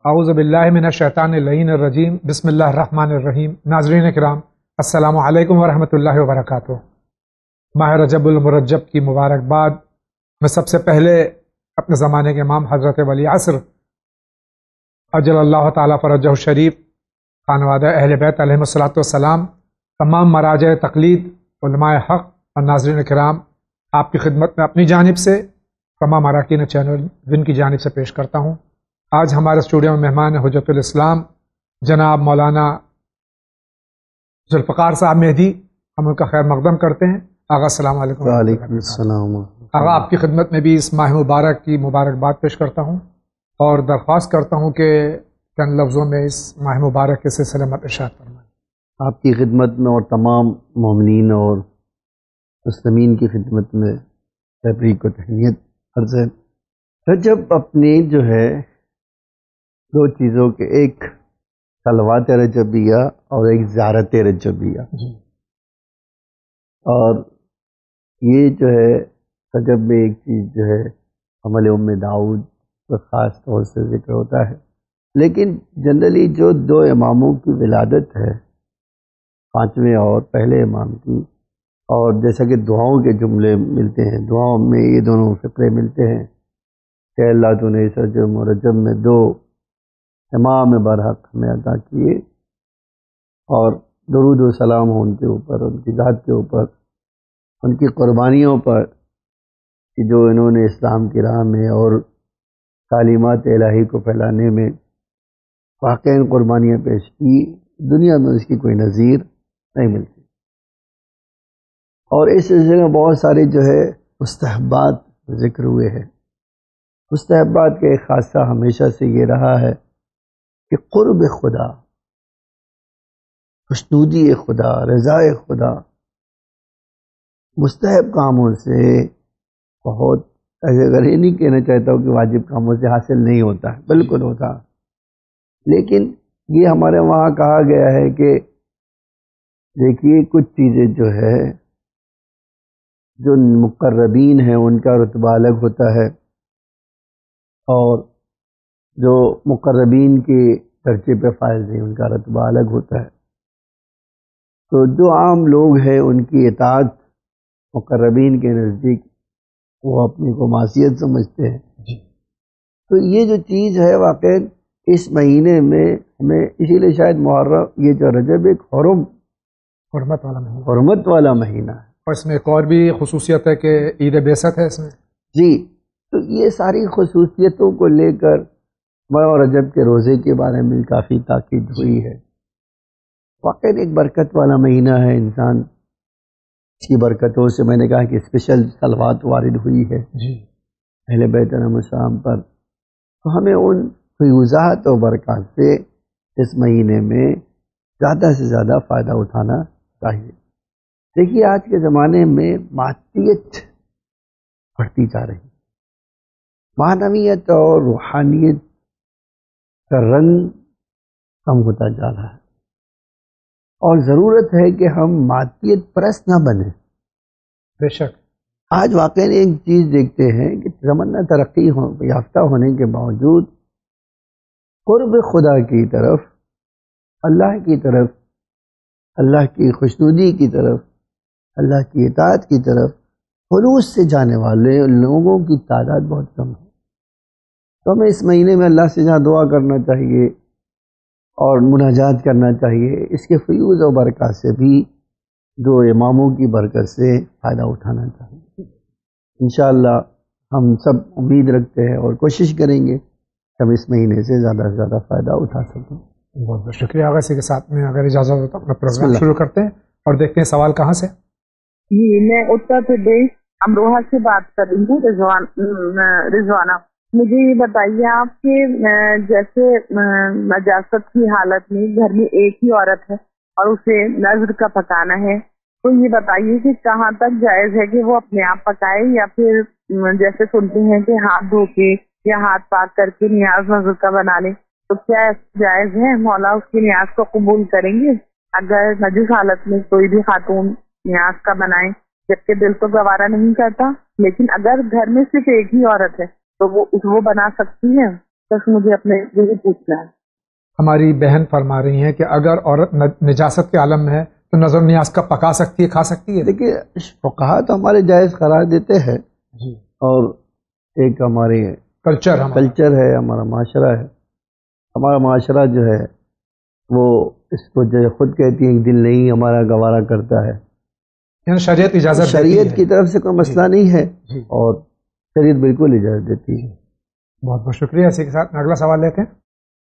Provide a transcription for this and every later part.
اعوذ باللہ من الشیطان اللعین الرجیم بسم اللہ الرحمن الرحیم۔ ناظرین کرام السلام علیکم ورحمۃ اللہ وبرکاتہ۔ ماہ رجب المرجب کی مبارکباد میں سب سے پہلے اپنے زمانے کے امام حضرت ولی عصر اجل اللہ تعالیٰ فرجہ الشریف، خانوادہ اہل بیت علیہم الصلوۃ والسلام، تمام مراجع تقلید، علماء حق اور ناظرین کرام، آپ کی خدمت میں اپنی جانب سے، تمام اراکین چینل ون کی جانب سے پیش کرتا ہوں۔ آج ہمارے اسٹوڈیو میں مہمان حجت الاسلام جناب مولانا ذوالفقار صاحب مہدی، ہم ان کا خیر مقدم کرتے ہیں۔ آغا السلام علیکم۔ وعلیکم السلام۔ آغا آپ کی خدمت میں بھی اس ماہ مبارک کی مبارکباد پیش کرتا ہوں اور درخواست کرتا ہوں کہ چند لفظوں میں اس ماہ مبارک کے سلسلے میں ارشاد فرمائیں۔ آپ کی خدمت میں اور تمام مومنین اور مسلمین کی خدمت میں تبریک و تہنیت عرض ہے۔ رجب اپنی جو ہے دو چیزوں کے، ایک صلوات رجبیہ اور ایک زیارت رجبیہ، اور یہ جو ہے رجب میں ایک چیز جو ہے عمل داؤد کا خاص طور سے ذکر ہوتا ہے، لیکن جنرلی جو دو اماموں کی ولادت ہے، پانچویں اور پہلے امام کی، اور جیسا کہ دعاؤں کے جملے ملتے ہیں، دعاؤں میں یہ دونوں فقرے ملتے ہیں کہ اللہ تو نے اس رجب میں دو امام برحق ہمیں عطا کیے، اور درود و سلام ہو ان کے اوپر، ان کی ذات کے اوپر، ان کی قربانیوں پر کہ جو انہوں نے اسلام کی راہ میں اور تعلیمات الہی کو پھیلانے میں واقعی قربانیاں پیش کی، دنیا میں اس کی کوئی نظیر نہیں ملتی۔ اور اس سلسلے میں بہت سارے جو ہے مستحبات ذکر ہوئے ہیں۔ مستحبات کا ایک خاصہ ہمیشہ سے یہ رہا ہے کہ قرب خدا، خوشنودی خدا، رضا خدا مستحب کاموں سے بہت، اگر یہ نہیں کہنا چاہتا ہوں کہ واجب کاموں سے حاصل نہیں ہوتا ہے، بالکل ہوتا، لیکن یہ ہمارے وہاں کہا گیا ہے کہ دیکھیے کچھ چیزیں جو ہے جو مقربین ہیں ان کا رتبہ الگ ہوتا ہے، اور جو مقربین کے درجے پہ فائز ہیں ان کا رتبہ الگ ہوتا ہے۔ تو جو عام لوگ ہیں ان کی اطاعت مقربین کے نزدیک وہ اپنے کو معصیت سمجھتے ہیں۔ تو یہ جو چیز ہے واقع اس مہینے میں ہمیں، اسی لیے شاید محرم، یہ جو رجب ایک حرمت والا مہینہ ہے، اور اس میں ایک اور بھی خصوصیت ہے کہ عید بعثت ہے اس میں۔ جی، تو یہ ساری خصوصیتوں کو لے کر ماہ رجب کے روزے کے بارے میں کافی تاکید ہوئی ہے۔ واقعی ایک برکت والا مہینہ ہے، انسان کی برکتوں سے، میں نے کہا کہ اسپیشل صلوات وارد ہوئی ہے اہل بیت علیہم السلام پر، تو ہمیں ان فیوزات و برکات سے اس مہینے میں زیادہ سے زیادہ فائدہ اٹھانا چاہیے۔ دیکھیے آج کے زمانے میں مادیت بڑھتی جا رہی، معنویت اور روحانیت کا رنگ کم ہوتا جا رہا ہے، اور ضرورت ہے کہ ہم مادیت پرست نہ بنیں۔ بے شک آج واقعی ایک چیز دیکھتے ہیں کہ زمانہ ترقی یافتہ ہونے کے باوجود قرب خدا کی طرف، اللہ کی طرف، اللہ کی خوشنودی کی طرف، اللہ کی اطاعت کی طرف خلوص سے جانے والے لوگوں کی تعداد بہت کم ہے۔ تو ہمیں اس مہینے میں اللہ سے جہاں دعا کرنا چاہیے اور مناجات کرنا چاہیے، اس کے فیوز و برکات سے بھی دو اماموں کی برکت سے فائدہ اٹھانا چاہیے۔ انشاءاللہ ہم سب امید رکھتے ہیں اور کوشش کریں گے کہ ہم اس مہینے سے زیادہ سے زیادہ فائدہ اٹھا سکیں۔ بہت بہت شکریہ۔ آگے اسی کے ساتھ میں اگر اجازت ہو تو اپنا پروگرام شروع کرتے ہیں اور دیکھتے ہیں سوال کہاں سے۔ جی، میں اتر پردیش امروہہ سے بات کر رہی ہوں، رضوانہ۔ مجھے یہ بتائیے آپ کہ جیسے نجاست کی حالت میں گھر میں ایک ہی عورت ہے اور اسے نذر کا پکانا ہے، تو یہ بتائیے کہ کہاں تک جائز ہے کہ وہ اپنے آپ پکائے، یا پھر جیسے سنتے ہیں کہ ہاتھ دھو کے یا ہاتھ پاک کر کے نیاز نذر کا بنا لے، تو کیا جائز ہے؟ مولا اس کی نیاز کو قبول کریں گے اگر نجس حالت میں کوئی بھی خاتون نیاز کا بنائے، جبکہ دل تو گوارا نہیں کرتا، لیکن اگر گھر میں صرف ایک ہی عورت ہے تو وہ بنا سکتی ہے؟ بس مجھے اپنے یہی پوچھنا ہے. ہماری بہن فرما رہی ہیں کہ اگر عورت نجاست کے عالم میں ہے تو نظر نیاز کا پکا سکتی ہے، کھا سکتی ہے؟ دیکھیے فقہا تو ہمارے جائز قرار دیتے ہیں، اور ایک ہمارے کلچر ہے، ہمارا معاشرہ ہے. ہمارا معاشرہ جو ہے وہ اس کو جو خود کہتی ہے ایک دل نہیں ہمارا گوارا کرتا ہے. یعنی شریعت اجازت شریعت کی طرف سے کوئی مسئلہ نہیں ہے، اور شریعت بالکل اجازت دیتی ہے. بہت بہت شکریہ. اسی کے ساتھ اگلا سوال لیتے ہیں.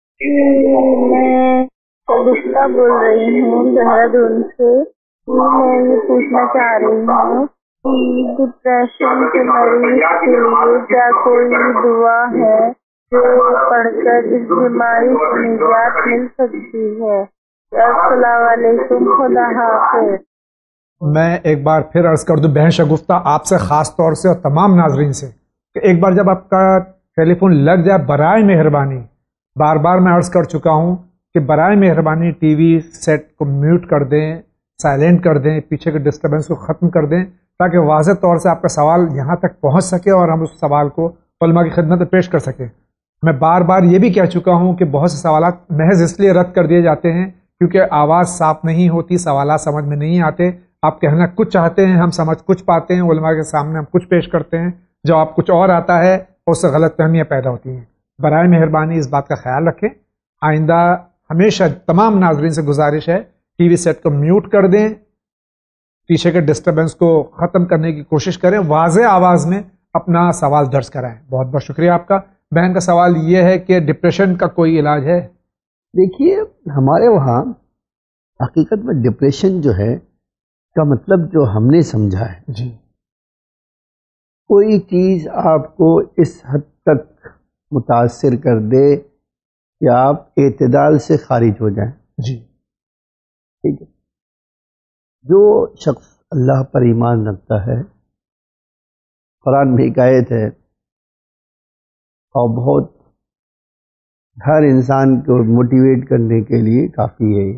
میں گفتہ بول رہی ہوں دہرادون سے. میں یہ پوچھنا چاہ رہی ہوں کہ ڈپریشن کے مریض کے لیے کیا کوئی دعا ہے جو پڑھ کر اس بیماری سے نجات مل سکتی ہے؟ السلام علیکم، خدا حافظ. میں ایک بار پھر عرض کر دوں بہن شگفتہ آپ سے خاص طور سے اور تمام ناظرین سے کہ ایک بار جب آپ کا ٹیلی فون لگ جائے برائے مہربانی، بار بار میں عرض کر چکا ہوں کہ برائے مہربانی ٹی وی سیٹ کو میوٹ کر دیں، سائلنٹ کر دیں، پیچھے کے ڈسٹربنس کو ختم کر دیں تاکہ واضح طور سے آپ کا سوال یہاں تک پہنچ سکے اور ہم اس سوال کو علماء کی خدمت میں پیش کر سکیں. میں بار بار یہ بھی کہہ چکا ہوں کہ بہت سے سوالات محض اس لیے رد کر دیے جاتے ہیں کیونکہ آواز صاف نہیں ہوتی، سوالات سمجھ میں نہیں آتے. آپ کہنا کچھ چاہتے ہیں، ہم سمجھ کچھ پاتے ہیں، علماء کے سامنے ہم کچھ پیش کرتے ہیں، جواب کچھ اور آتا ہے اور اس سے غلط فہمیاں پیدا ہوتی ہیں. برائے مہربانی اس بات کا خیال رکھیں. آئندہ ہمیشہ تمام ناظرین سے گزارش ہے ٹی وی سیٹ کو میوٹ کر دیں، پیچھے کے ڈسٹربنس کو ختم کرنے کی کوشش کریں، واضح آواز میں اپنا سوال درج کرائیں. بہت بہت شکریہ آپ کا. بہن کا سوال یہ ہے کہ ڈپریشن کا کوئی علاج ہے؟ دیکھیے ہمارے وہاں حقیقت میں ڈپریشن جو ہے کا مطلب جو ہم نے سمجھا ہے جی، کوئی چیز آپ کو اس حد تک متاثر کر دے کہ آپ اعتدال سے خارج ہو جائیں. جی، ٹھیک ہے. جو شخص اللہ پر ایمان رکھتا ہے، قرآن میں ایک آیت ہے اور بہت ہر انسان کو موٹیویٹ کرنے کے لیے کافی ہے.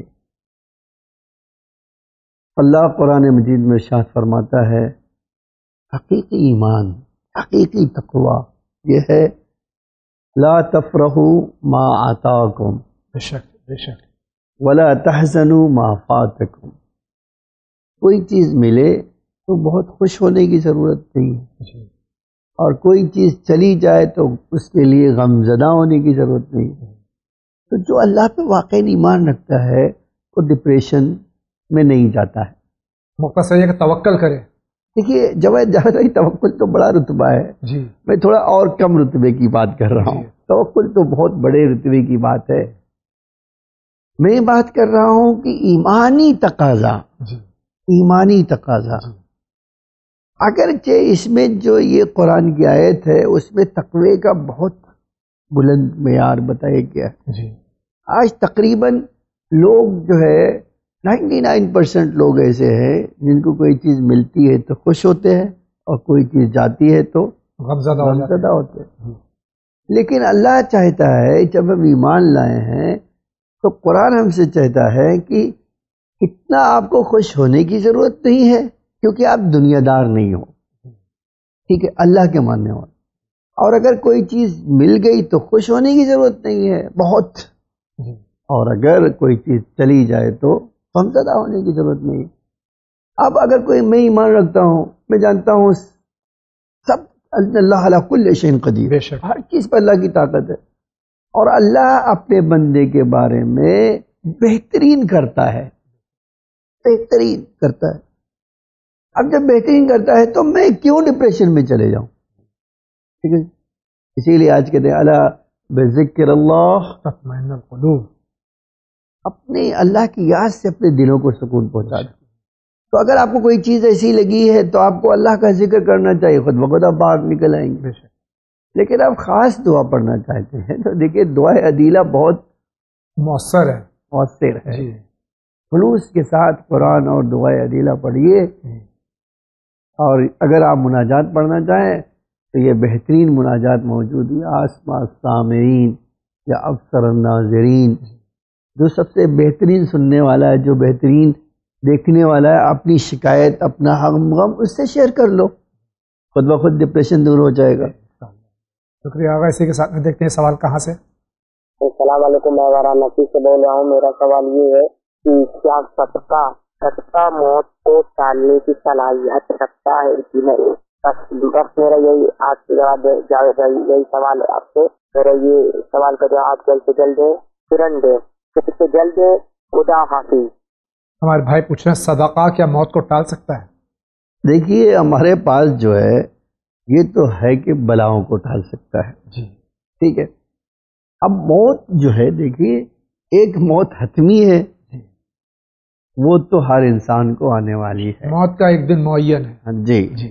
اللہ قرآن مجید میں ارشاد فرماتا ہے حقیقی ایمان، حقیقی تقوی یہ ہے لا تفرحوا ما آتاکم بے شک بے شک، ولا تحزنوا ما فاتکم. کوئی چیز ملے تو بہت خوش ہونے کی ضرورت نہیں ہے، اور کوئی چیز چلی جائے تو اس کے لیے غم زدہ ہونے کی ضرورت نہیں ہے. تو جو اللہ پہ واقعی ایمان رکھتا ہے وہ ڈپریشن میں نہیں جاتا ہے. مختصر یہ کہ توکل کرے. دیکھیے جب توکل تو بڑا رتبہ ہے، جی، میں تھوڑا اور کم رتبے کی بات کر رہا ہوں. توکل تو بہت بڑے رتبے کی بات ہے. میں بات کر رہا ہوں کہ ایمانی تقاضا، جی، ایمانی تقاضا. اگرچہ اس میں جو یہ قرآن کی آیت ہے اس میں تقوی کا بہت بلند معیار بتایا گیا ہے. جی، آج تقریباً لوگ جو ہے 99% لوگ ایسے ہیں جن کو کوئی چیز ملتی ہے تو خوش ہوتے ہیں اور کوئی چیز جاتی ہے تو غمزدہ ہوتے ہیں. لیکن اللہ چاہتا ہے جب ہم ایمان لائے ہیں تو قرآن ہم سے چاہتا ہے کہ اتنا آپ کو خوش ہونے کی ضرورت نہیں ہے کیونکہ آپ دنیا دار نہیں ہو، ٹھیک ہے، اللہ کے ماننے والے. اور اگر کوئی چیز مل گئی تو خوش ہونے کی ضرورت نہیں ہے بہت، اور اگر کوئی چیز چلی جائے تو غمزدہ ہونے کی ضرورت نہیں. اب اگر کوئی میں ایمان رکھتا ہوں، میں جانتا ہوں سب اللہ علی کل شیء قدیر، بے شک، ہر چیز پر اللہ کی طاقت ہے، اور اللہ اپنے بندے کے بارے میں بہترین کرتا ہے، بہترین کرتا ہے. اب جب بہترین کرتا ہے تو میں کیوں ڈپریشن میں چلے جاؤں؟ ٹھیک ہے، اسی لیے آج کہتے ہیں الا بذکر اللہ تطمئن القلوب، اپنے اللہ کی یاد سے اپنے دلوں کو سکون پہنچا دیں. تو اگر آپ کو کوئی چیز ایسی لگی ہے تو آپ کو اللہ کا ذکر کرنا چاہیے، خود بخود آپ باہر نکل آئیں گے. لیکن آپ خاص دعا پڑھنا چاہتے ہیں تو دیکھیے دعا عدیلہ بہت مؤثر ہے، مؤثر ہے. جی، خلوص کے ساتھ قرآن اور دعا عدیلہ پڑھیے. اور اگر آپ مناجات پڑھنا چاہیں تو یہ بہترین مناجات موجود ہے. آسما السامعین یا افسر الناظرین، جو سب سے بہترین سننے والا ہے، جو بہترین دیکھنے والا ہے، اپنی شکایت اپنا غم اس سے شیئر کر لو، خود بخود ڈپریشن دور ہو جائے گا. شکریہ آغا. اسی کے ساتھ میں دیکھتے ہیں سوال کہاں سے. السلام علیکم، میں وارانسی سے بول رہا ہوں. میرا سوال یہ ہے کہ کیا صدقہ موت کو ٹالنے کی صلاحیت رکھتا ہے کہ نہیں؟ بس میرا یہی آج کے جواب یہی سوال ہے آپ سے. میرا یہ سوال کا جواب جلد سے جلد دے. خدا حافظ. ہمارے بھائی پوچھ رہے ہیں صدقہ کیا موت کو ٹال سکتا ہے؟ دیکھیے ہمارے پاس جو ہے یہ تو ہے کہ بلاؤں کو ٹال سکتا ہے جی ٹھیک ہے. اب موت جو ہے دیکھیے ایک موت حتمی ہے، وہ تو ہر انسان کو آنے والی ہے. موت کا ایک دن معین ہے. جی جی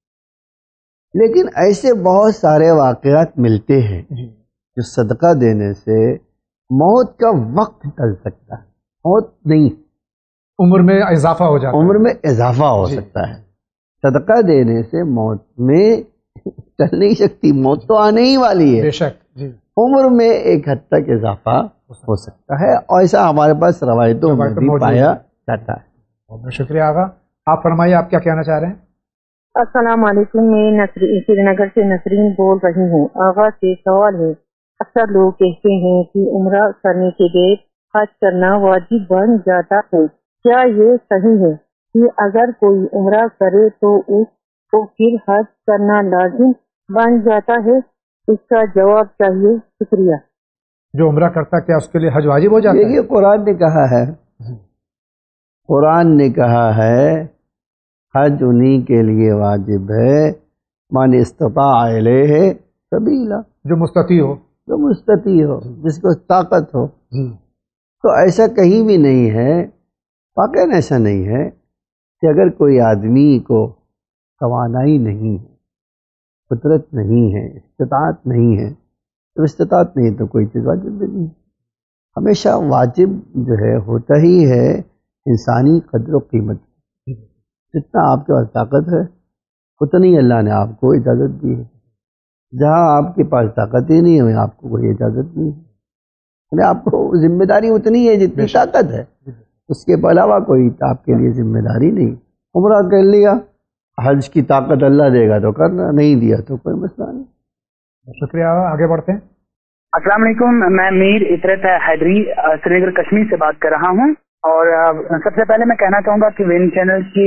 لیکن ایسے بہت سارے واقعات ملتے ہیں جی جو صدقہ دینے سے موت کا وقت ٹل سکتا ہے. موت نہیں، عمر میں اضافہ ہو جاتا ہے. عمر میں اضافہ ہو سکتا ہے. صدقہ دینے سے موت میں ٹل نہیں سکتی، موت تو آنے ہی والی ہے. بے شک. جی عمر میں ایک حد تک اضافہ ہو سکتا ہے، اور ایسا ہمارے پاس روایتوں میں بھی پایا جاتا ہے. بہت شکریہ آغا. آپ فرمائیے آپ کیا کہنا چاہ رہے ہیں؟ السلام علیکم، میں سری نگر سے نسرین بول رہی ہوں. آغا سے سوال ہے، اکثر لوگ کہتے ہیں کہ عمرہ کرنے کے لیے حج کرنا واجب بن جاتا ہے. کیا یہ صحیح ہے کہ اگر کوئی عمرہ کرے تو اس کو پھر حج کرنا لازم بن جاتا ہے؟ اس کا جواب چاہیے. شکریہ. جو عمرہ کرتا ہے کیا اس کے لیے حج واجب ہو جاتا ہے؟ دیکھیے قرآن نے کہا ہے، قرآن نے کہا ہے حج انہی کے لیے واجب ہے من استطاع الیہ سبیلا، جو مستطیع ہو، جو مستطیع ہو، جس کو طاقت ہو. جی تو ایسا کہیں بھی نہیں ہے، واقعاً ایسا نہیں ہے کہ اگر کوئی آدمی کو توانائی نہیں ہے، قدرت نہیں ہے، استطاعت نہیں ہے، تو استطاعت نہیں تو کوئی چیز واجب نہیں. ہمیشہ واجب جو ہے ہوتا ہی ہے انسانی قدر و قیمت. جتنا آپ کے پاس طاقت ہے اتنی اللہ نے آپ کو اجازت دی ہے. جہاں آپ کے پاس طاقت ہی نہیں ہے آپ کو کوئی اجازت نہیں ہے. یعنی آپ کو ذمہ داری اتنی ہے جتنی طاقت ہے، اس کے علاوہ کوئی آپ کے لیے ذمہ داری نہیں. عمرہ کر لیا، حج کی طاقت اللہ دے گا تو کرنا، نہیں دیا تو کوئی مسئلہ نہیں. شکریہ. آگے بڑھتے ہیں. السلام علیکم، میں میر عطرت حیدری سری نگر کشمیر سے بات کر رہا ہوں. اور سب سے پہلے میں کہنا چاہوں گا کہ ون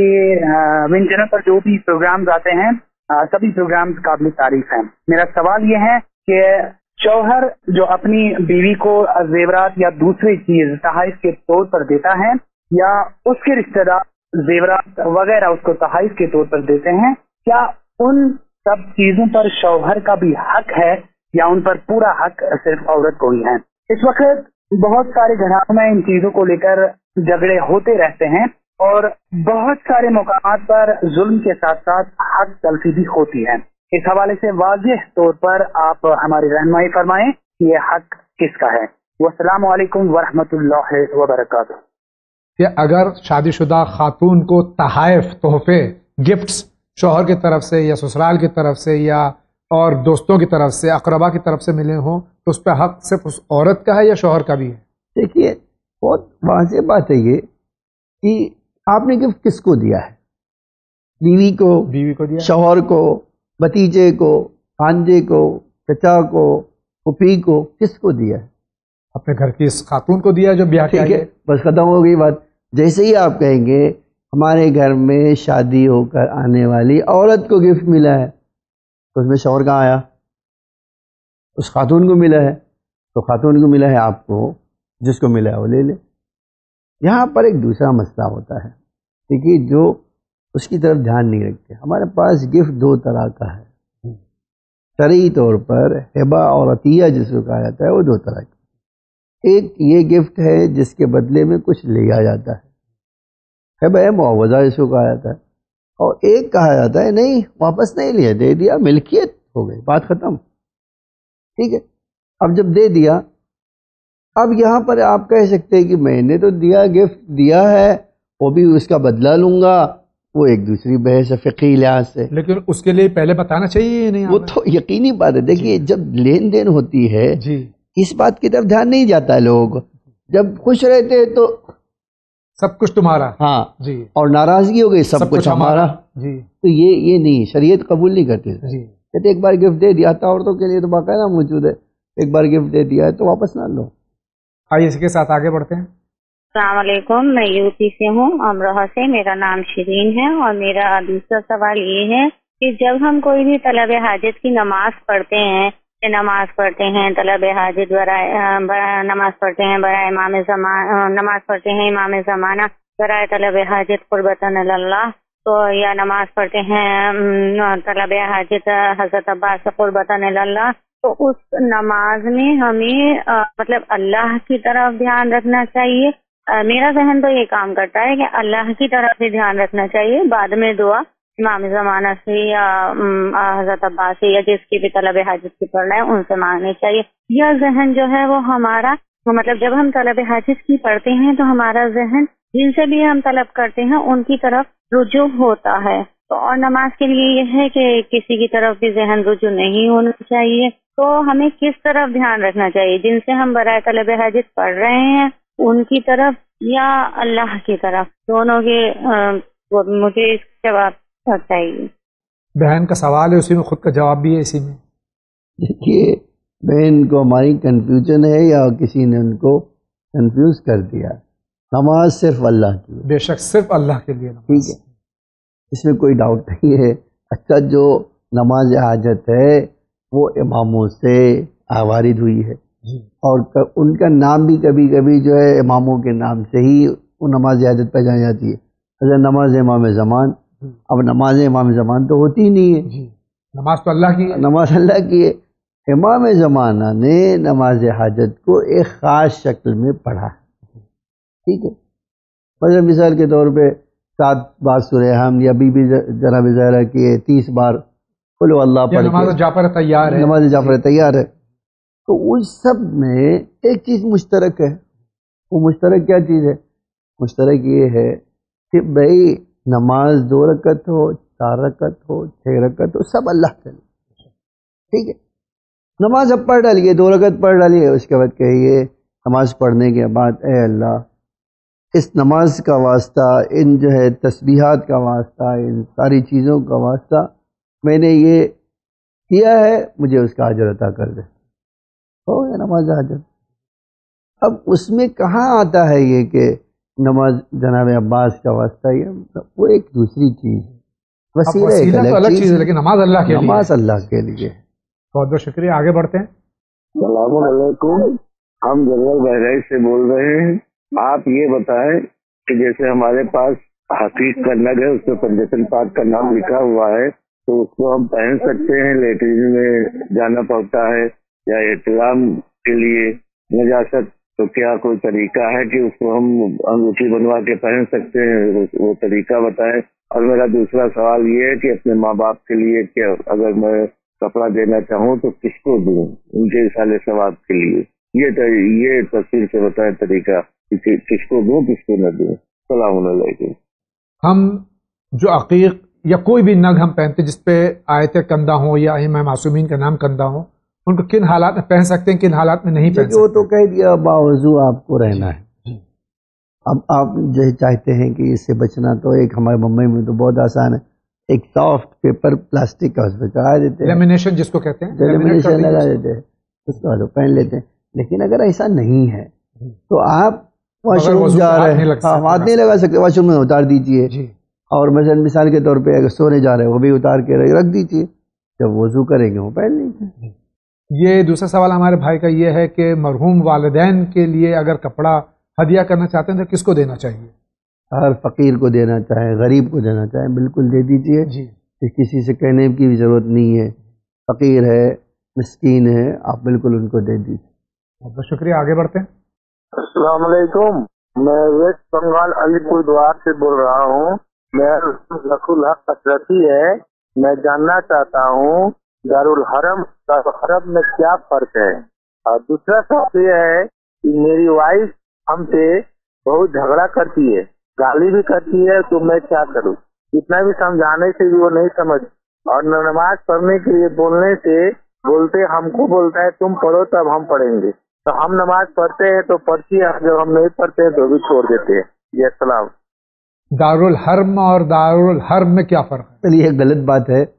چینل پر جو بھی پروگرامز آتے ہیں سبھی پروگرامز قابل تعریف ہیں. میرا سوال یہ ہے کہ شوہر جو اپنی بیوی کو زیورات یا دوسری چیز تحائف کے طور پر دیتا ہے، یا اس کے رشتہ دار زیورات وغیرہ اس کو تحائف کے طور پر دیتے ہیں، کیا ان سب چیزوں پر شوہر کا بھی حق ہے یا ان پر پورا حق صرف عورت کو ہی ہے؟ اس وقت بہت سارے گھروں میں ان چیزوں کو لے کر جھگڑے ہوتے رہتے ہیں، اور بہت سارے مقامات پر ظلم کے ساتھ ساتھ حق تلفی بھی ہوتی ہے. اس حوالے سے واضح طور پر آپ ہماری رہنمائی فرمائیں کہ یہ حق کس کا ہے. والسلام علیکم ورحمۃ اللہ وبرکاتہ. کہ اگر شادی شدہ خاتون کو تحائف، تحفے، گفٹس شوہر کی طرف سے یا سسرال کی طرف سے یا اور دوستوں کی طرف سے، اقربا کی طرف سے ملے ہوں، تو اس پہ حق صرف اس عورت کا ہے یا شوہر کا بھی ہے؟ دیکھیے بہت واضح بات ہے یہ کہ آپ نے گفٹ کس کو دیا ہے؟ بیوی کو دیا، شوہر کو، بھتیجے کو، بھانجے کو، چچا کو، پھوپھی کو، کس کو دیا ہے؟ اپنے گھر کی اس خاتون کو دیا جو بیاہ کی ٹھیک ہے، ہے. بس ختم ہو گئی بات. جیسے ہی آپ کہیں گے ہمارے گھر میں شادی ہو کر آنے والی عورت کو گفٹ ملا ہے، تو اس میں شوہر کہاں آیا؟ اس خاتون کو ملا ہے، تو خاتون کو ملا ہے، آپ کو جس کو ملا ہے وہ لے لے. یہاں پر ایک دوسرا مسئلہ ہوتا ہے، دیکھیے جو اس کی طرف دھیان نہیں رکھتے. ہمارے پاس گفٹ دو طرح کا ہے. شرعی طور پر ہبہ اور عطیہ جس کو کہا جاتا ہے وہ دو طرح کی. ایک یہ گفٹ ہے جس کے بدلے میں کچھ لیا جاتا ہے، ہبہ معاوضہ جس کو کہا جاتا ہے. اور ایک کہا جاتا ہے نہیں واپس نہیں لیا، دے دیا، ملکیت ہو گئی، بات ختم. ٹھیک ہے، اب جب دے دیا، اب یہاں پر آپ کہہ سکتے ہیں کہ میں نے تو دیا، گفٹ دیا ہے، وہ بھی اس کا بدلہ لوں گا، وہ ایک دوسری بحث ہے فقہی لحاظ سے. لیکن اس کے لیے پہلے بتانا چاہیے نہیں؟ وہ تو یقینی بات ہے. دیکھیے جب لین دین ہوتی ہے جی اس بات کی طرف دھیان نہیں جاتا ہے. لوگ جب خوش رہتے تو سب کچھ تمہارا، ہاں جی، اور ناراضگی ہو گئی سب کچھ ہمارا. جی تو یہ نہیں، شریعت قبول نہیں کرتی. جی کہتے ایک بار گفٹ دے دیا تھا، عورتوں کے لیے تو باقاعدہ موجود ہے، ایک بار گفٹ دے دیا ہے تو واپس نہ لو. آئیے اس کے ساتھ آگے بڑھتے ہیں. السلام علیکم، میں یو پی سے ہوں، امروہہ سے. میرا نام شیرین ہے اور میرا دوسرا سوال یہ ہے کہ جب ہم کوئی بھی طلب حاجت کی نماز پڑھتے ہیں، طلب حاجت نماز پڑھتے ہیں برائے امام زمانہ، نماز پڑھتے ہیں امام زمانہ برائے طلب حاجت قربتاً اللہ، تو یا نماز پڑھتے ہیں طلب حاجت حضرت عباس قربتاً اللہ، تو اس نماز میں ہمیں مطلب اللہ کی طرف دھیان رکھنا چاہیے. میرا ذہن تو یہ کام کرتا ہے کہ اللہ کی طرف بھی دھیان رکھنا چاہیے، بعد میں دعا امام زمانہ سے یا حضرت عباس سے یا جس کی بھی طلب حاجت کی پڑھنا ہے ان سے مانگنی چاہیے. یہ ذہن جو ہے وہ ہمارا مطلب جب ہم طلب حاجت کی پڑھتے ہیں تو ہمارا ذہن جن سے بھی ہم طلب کرتے ہیں ان کی طرف رجوع ہوتا ہے. تو اور نماز کے لیے یہ ہے کہ کسی کی طرف بھی ذہن رجوع نہیں ہونا چاہیے. تو ہمیں کس طرف دھیان رکھنا چاہیے، جن سے ہم برائے طلب حاجت پڑھ رہے ہیں ان کی طرف یا اللہ کی طرف؟ دونوں کے مجھے اس کا جواب چاہیے. بہن کا سوال ہے، اسی میں خود کا جواب بھی ہے اسی میں. دیکھیے بہن کو ہماری کنفیوژن ہے یا کسی نے ان کو کنفیوز کر دیا. نماز صرف اللہ کی ہے، بے شک صرف اللہ کے لیے نماز. ٹھیک ہے، اس میں کوئی ڈاؤٹ نہیں ہے. اچھا، جو نماز حاجت ہے وہ اماموں سے وارد ہوئی ہے جی. اور ان کا نام بھی کبھی کبھی جو ہے اماموں کے نام سے ہی وہ نماز حاجت پہچانی جاتی ہے. اچھا، نماز امام زمان، اب نماز امام زمان تو ہوتی نہیں ہے، جی نماز تو اللہ کی ہے. نماز اللہ کی ہے. امام زمانہ نے نماز حاجت کو ایک خاص شکل میں پڑھا. ٹھیک ہے، مثلا مثال کے طور پہ 7 بار سورہ حمد یا بی بی جناب زہرا کی 30 بار قل هو اللہ پڑھ نماز کے جعفر تیار ہے، نماز جعفر تیار ہے. تو ان سب میں ایک چیز مشترک ہے. وہ مشترک کیا چیز ہے؟ مشترک یہ ہے کہ بھائی نماز 2 رکعت ہو، 4 رکعت ہو، 6 رکعت ہو، سب اللہ کے لیے. ٹھیک ہے، نماز اب پڑھ ڈالیے، 2 رکعت پڑھ ڈالیے، اس کے بعد کہیے نماز پڑھنے کے بعد اے اللہ اس نماز کا واسطہ، ان جو ہے تسبیحات کا واسطہ، ان ساری چیزوں کا واسطہ میں نے یہ کیا ہے، مجھے اس کا اجر عطا کر دے. ہو گیا نماز حاجت. اب اس میں کہاں آتا ہے یہ کہ نماز جناب عباس کا واسطہ، یہ وہ ایک دوسری چیز ہے. وسیلہ تو الگ چیز ہے لیکن نماز اللہ کے لیے. نماز اللہ کے لیے. بہت بہت شکریہ. آگے بڑھتے ہیں. السلام علیکم، ہم جنرل بہرائچ سے بول رہے ہیں. آپ یہ بتائیں کہ جیسے ہمارے پاس حقیق کا نگ ہے، اس میں پنجتن پاک کا نام لکھا ہوا ہے، تو اس کو ہم پہن سکتے ہیں؟ لیٹرین میں جانا پڑتا ہے یا احترام کے لیے نجاست، تو کیا کوئی طریقہ ہے کہ اس کو ہم انگوٹھی بنوا کے پہن سکتے ہیں؟ وہ طریقہ بتائیں. اور میرا دوسرا سوال یہ ہے کہ اپنے ماں باپ کے لیے کہ اگر میں کپڑا دینا چاہوں تو کس کو دوں ان کے اصال ثواب کے لیے؟ یہ تفصیل سے بتائیں طریقہ، کس کو دوں کس کو نہ دوں. السلام علیکم. ہم جو عقیق یا کوئی بھی نگ ہم پہنتے جس پہ آیت کندہ ہوں یا ائمہ معصومین کا نام کندہ ہوں، ان کو کن حالات میں پہن سکتے ہیں، کن حالات میں نہیں پہن سکتے؟ وہ تو کہہ دیا باوضو آپ کو رہنا ہے. اب آپ جو چاہتے ہیں کہ اس سے بچنا، تو ایک ہمارے ممبئی میں تو بہت آسان ہے، ایک سافٹ پیپر پلاسٹک کا اس پہ چڑھا دیتے ہیں، لیمینیشن جس کو کہتے ہیں، لیمینیشن لگا دیتے ہیں، اس کا تو پہن لیتے ہیں. لیکن اگر ایسا نہیں ہے تو آپ واش روم جا رہے ہیں، ہاتھ نہیں لگا سکتے، واش روم میں اتار دیجیے. اور مثال کے طور پہ اگر سونے جا رہے ہیں وہ بھی اتار کے رکھ دیجیے، جب وضو کریں گے وہ پہن لیجیے. یہ دوسرا سوال ہمارے بھائی کا یہ ہے کہ مرحوم والدین کے لیے اگر کپڑا ہدیہ کرنا چاہتے ہیں تو کس کو دینا چاہیے؟ ہر فقیر کو دینا چاہیں، غریب کو دینا چاہیں، بالکل دے دیجیے. کسی سے کہنے کی بھی ضرورت نہیں ہے. فقیر ہے، مسکین ہے، آپ بالکل ان کو دے دیجیے. بہت شکریہ. آگے بڑھتے ہیں. السلام علیکم، میں ویسٹ بنگال علی پور دوار سے بول رہا ہوں. میں ذخر الحق اشرفی ہے. میں جاننا چاہتا ہوں دارالحرم دارالحرم میں کیا فرق ہے. اور دوسرا سوال یہ ہے کہ میری وائف ہم سے بہت جھگڑا کرتی ہے، گالی بھی کرتی ہے، تو میں کیا کروں؟ جتنا بھی سمجھانے سے بھی وہ نہیں سمجھ، اور نماز پڑھنے کے لیے بولنے سے بولتے ہم کو بولتا ہے تم پڑھو تب ہم پڑھیں گے. تو ہم نماز پڑھتے ہیں تو پڑھتی ہے، جب ہم نہیں پڑھتے ہیں تو بھی چھوڑ دیتے ہیں. جی السلام. دارالحرم اور دارالحرم میں کیا فرق ہے؟ چلیے، غلط بات ہے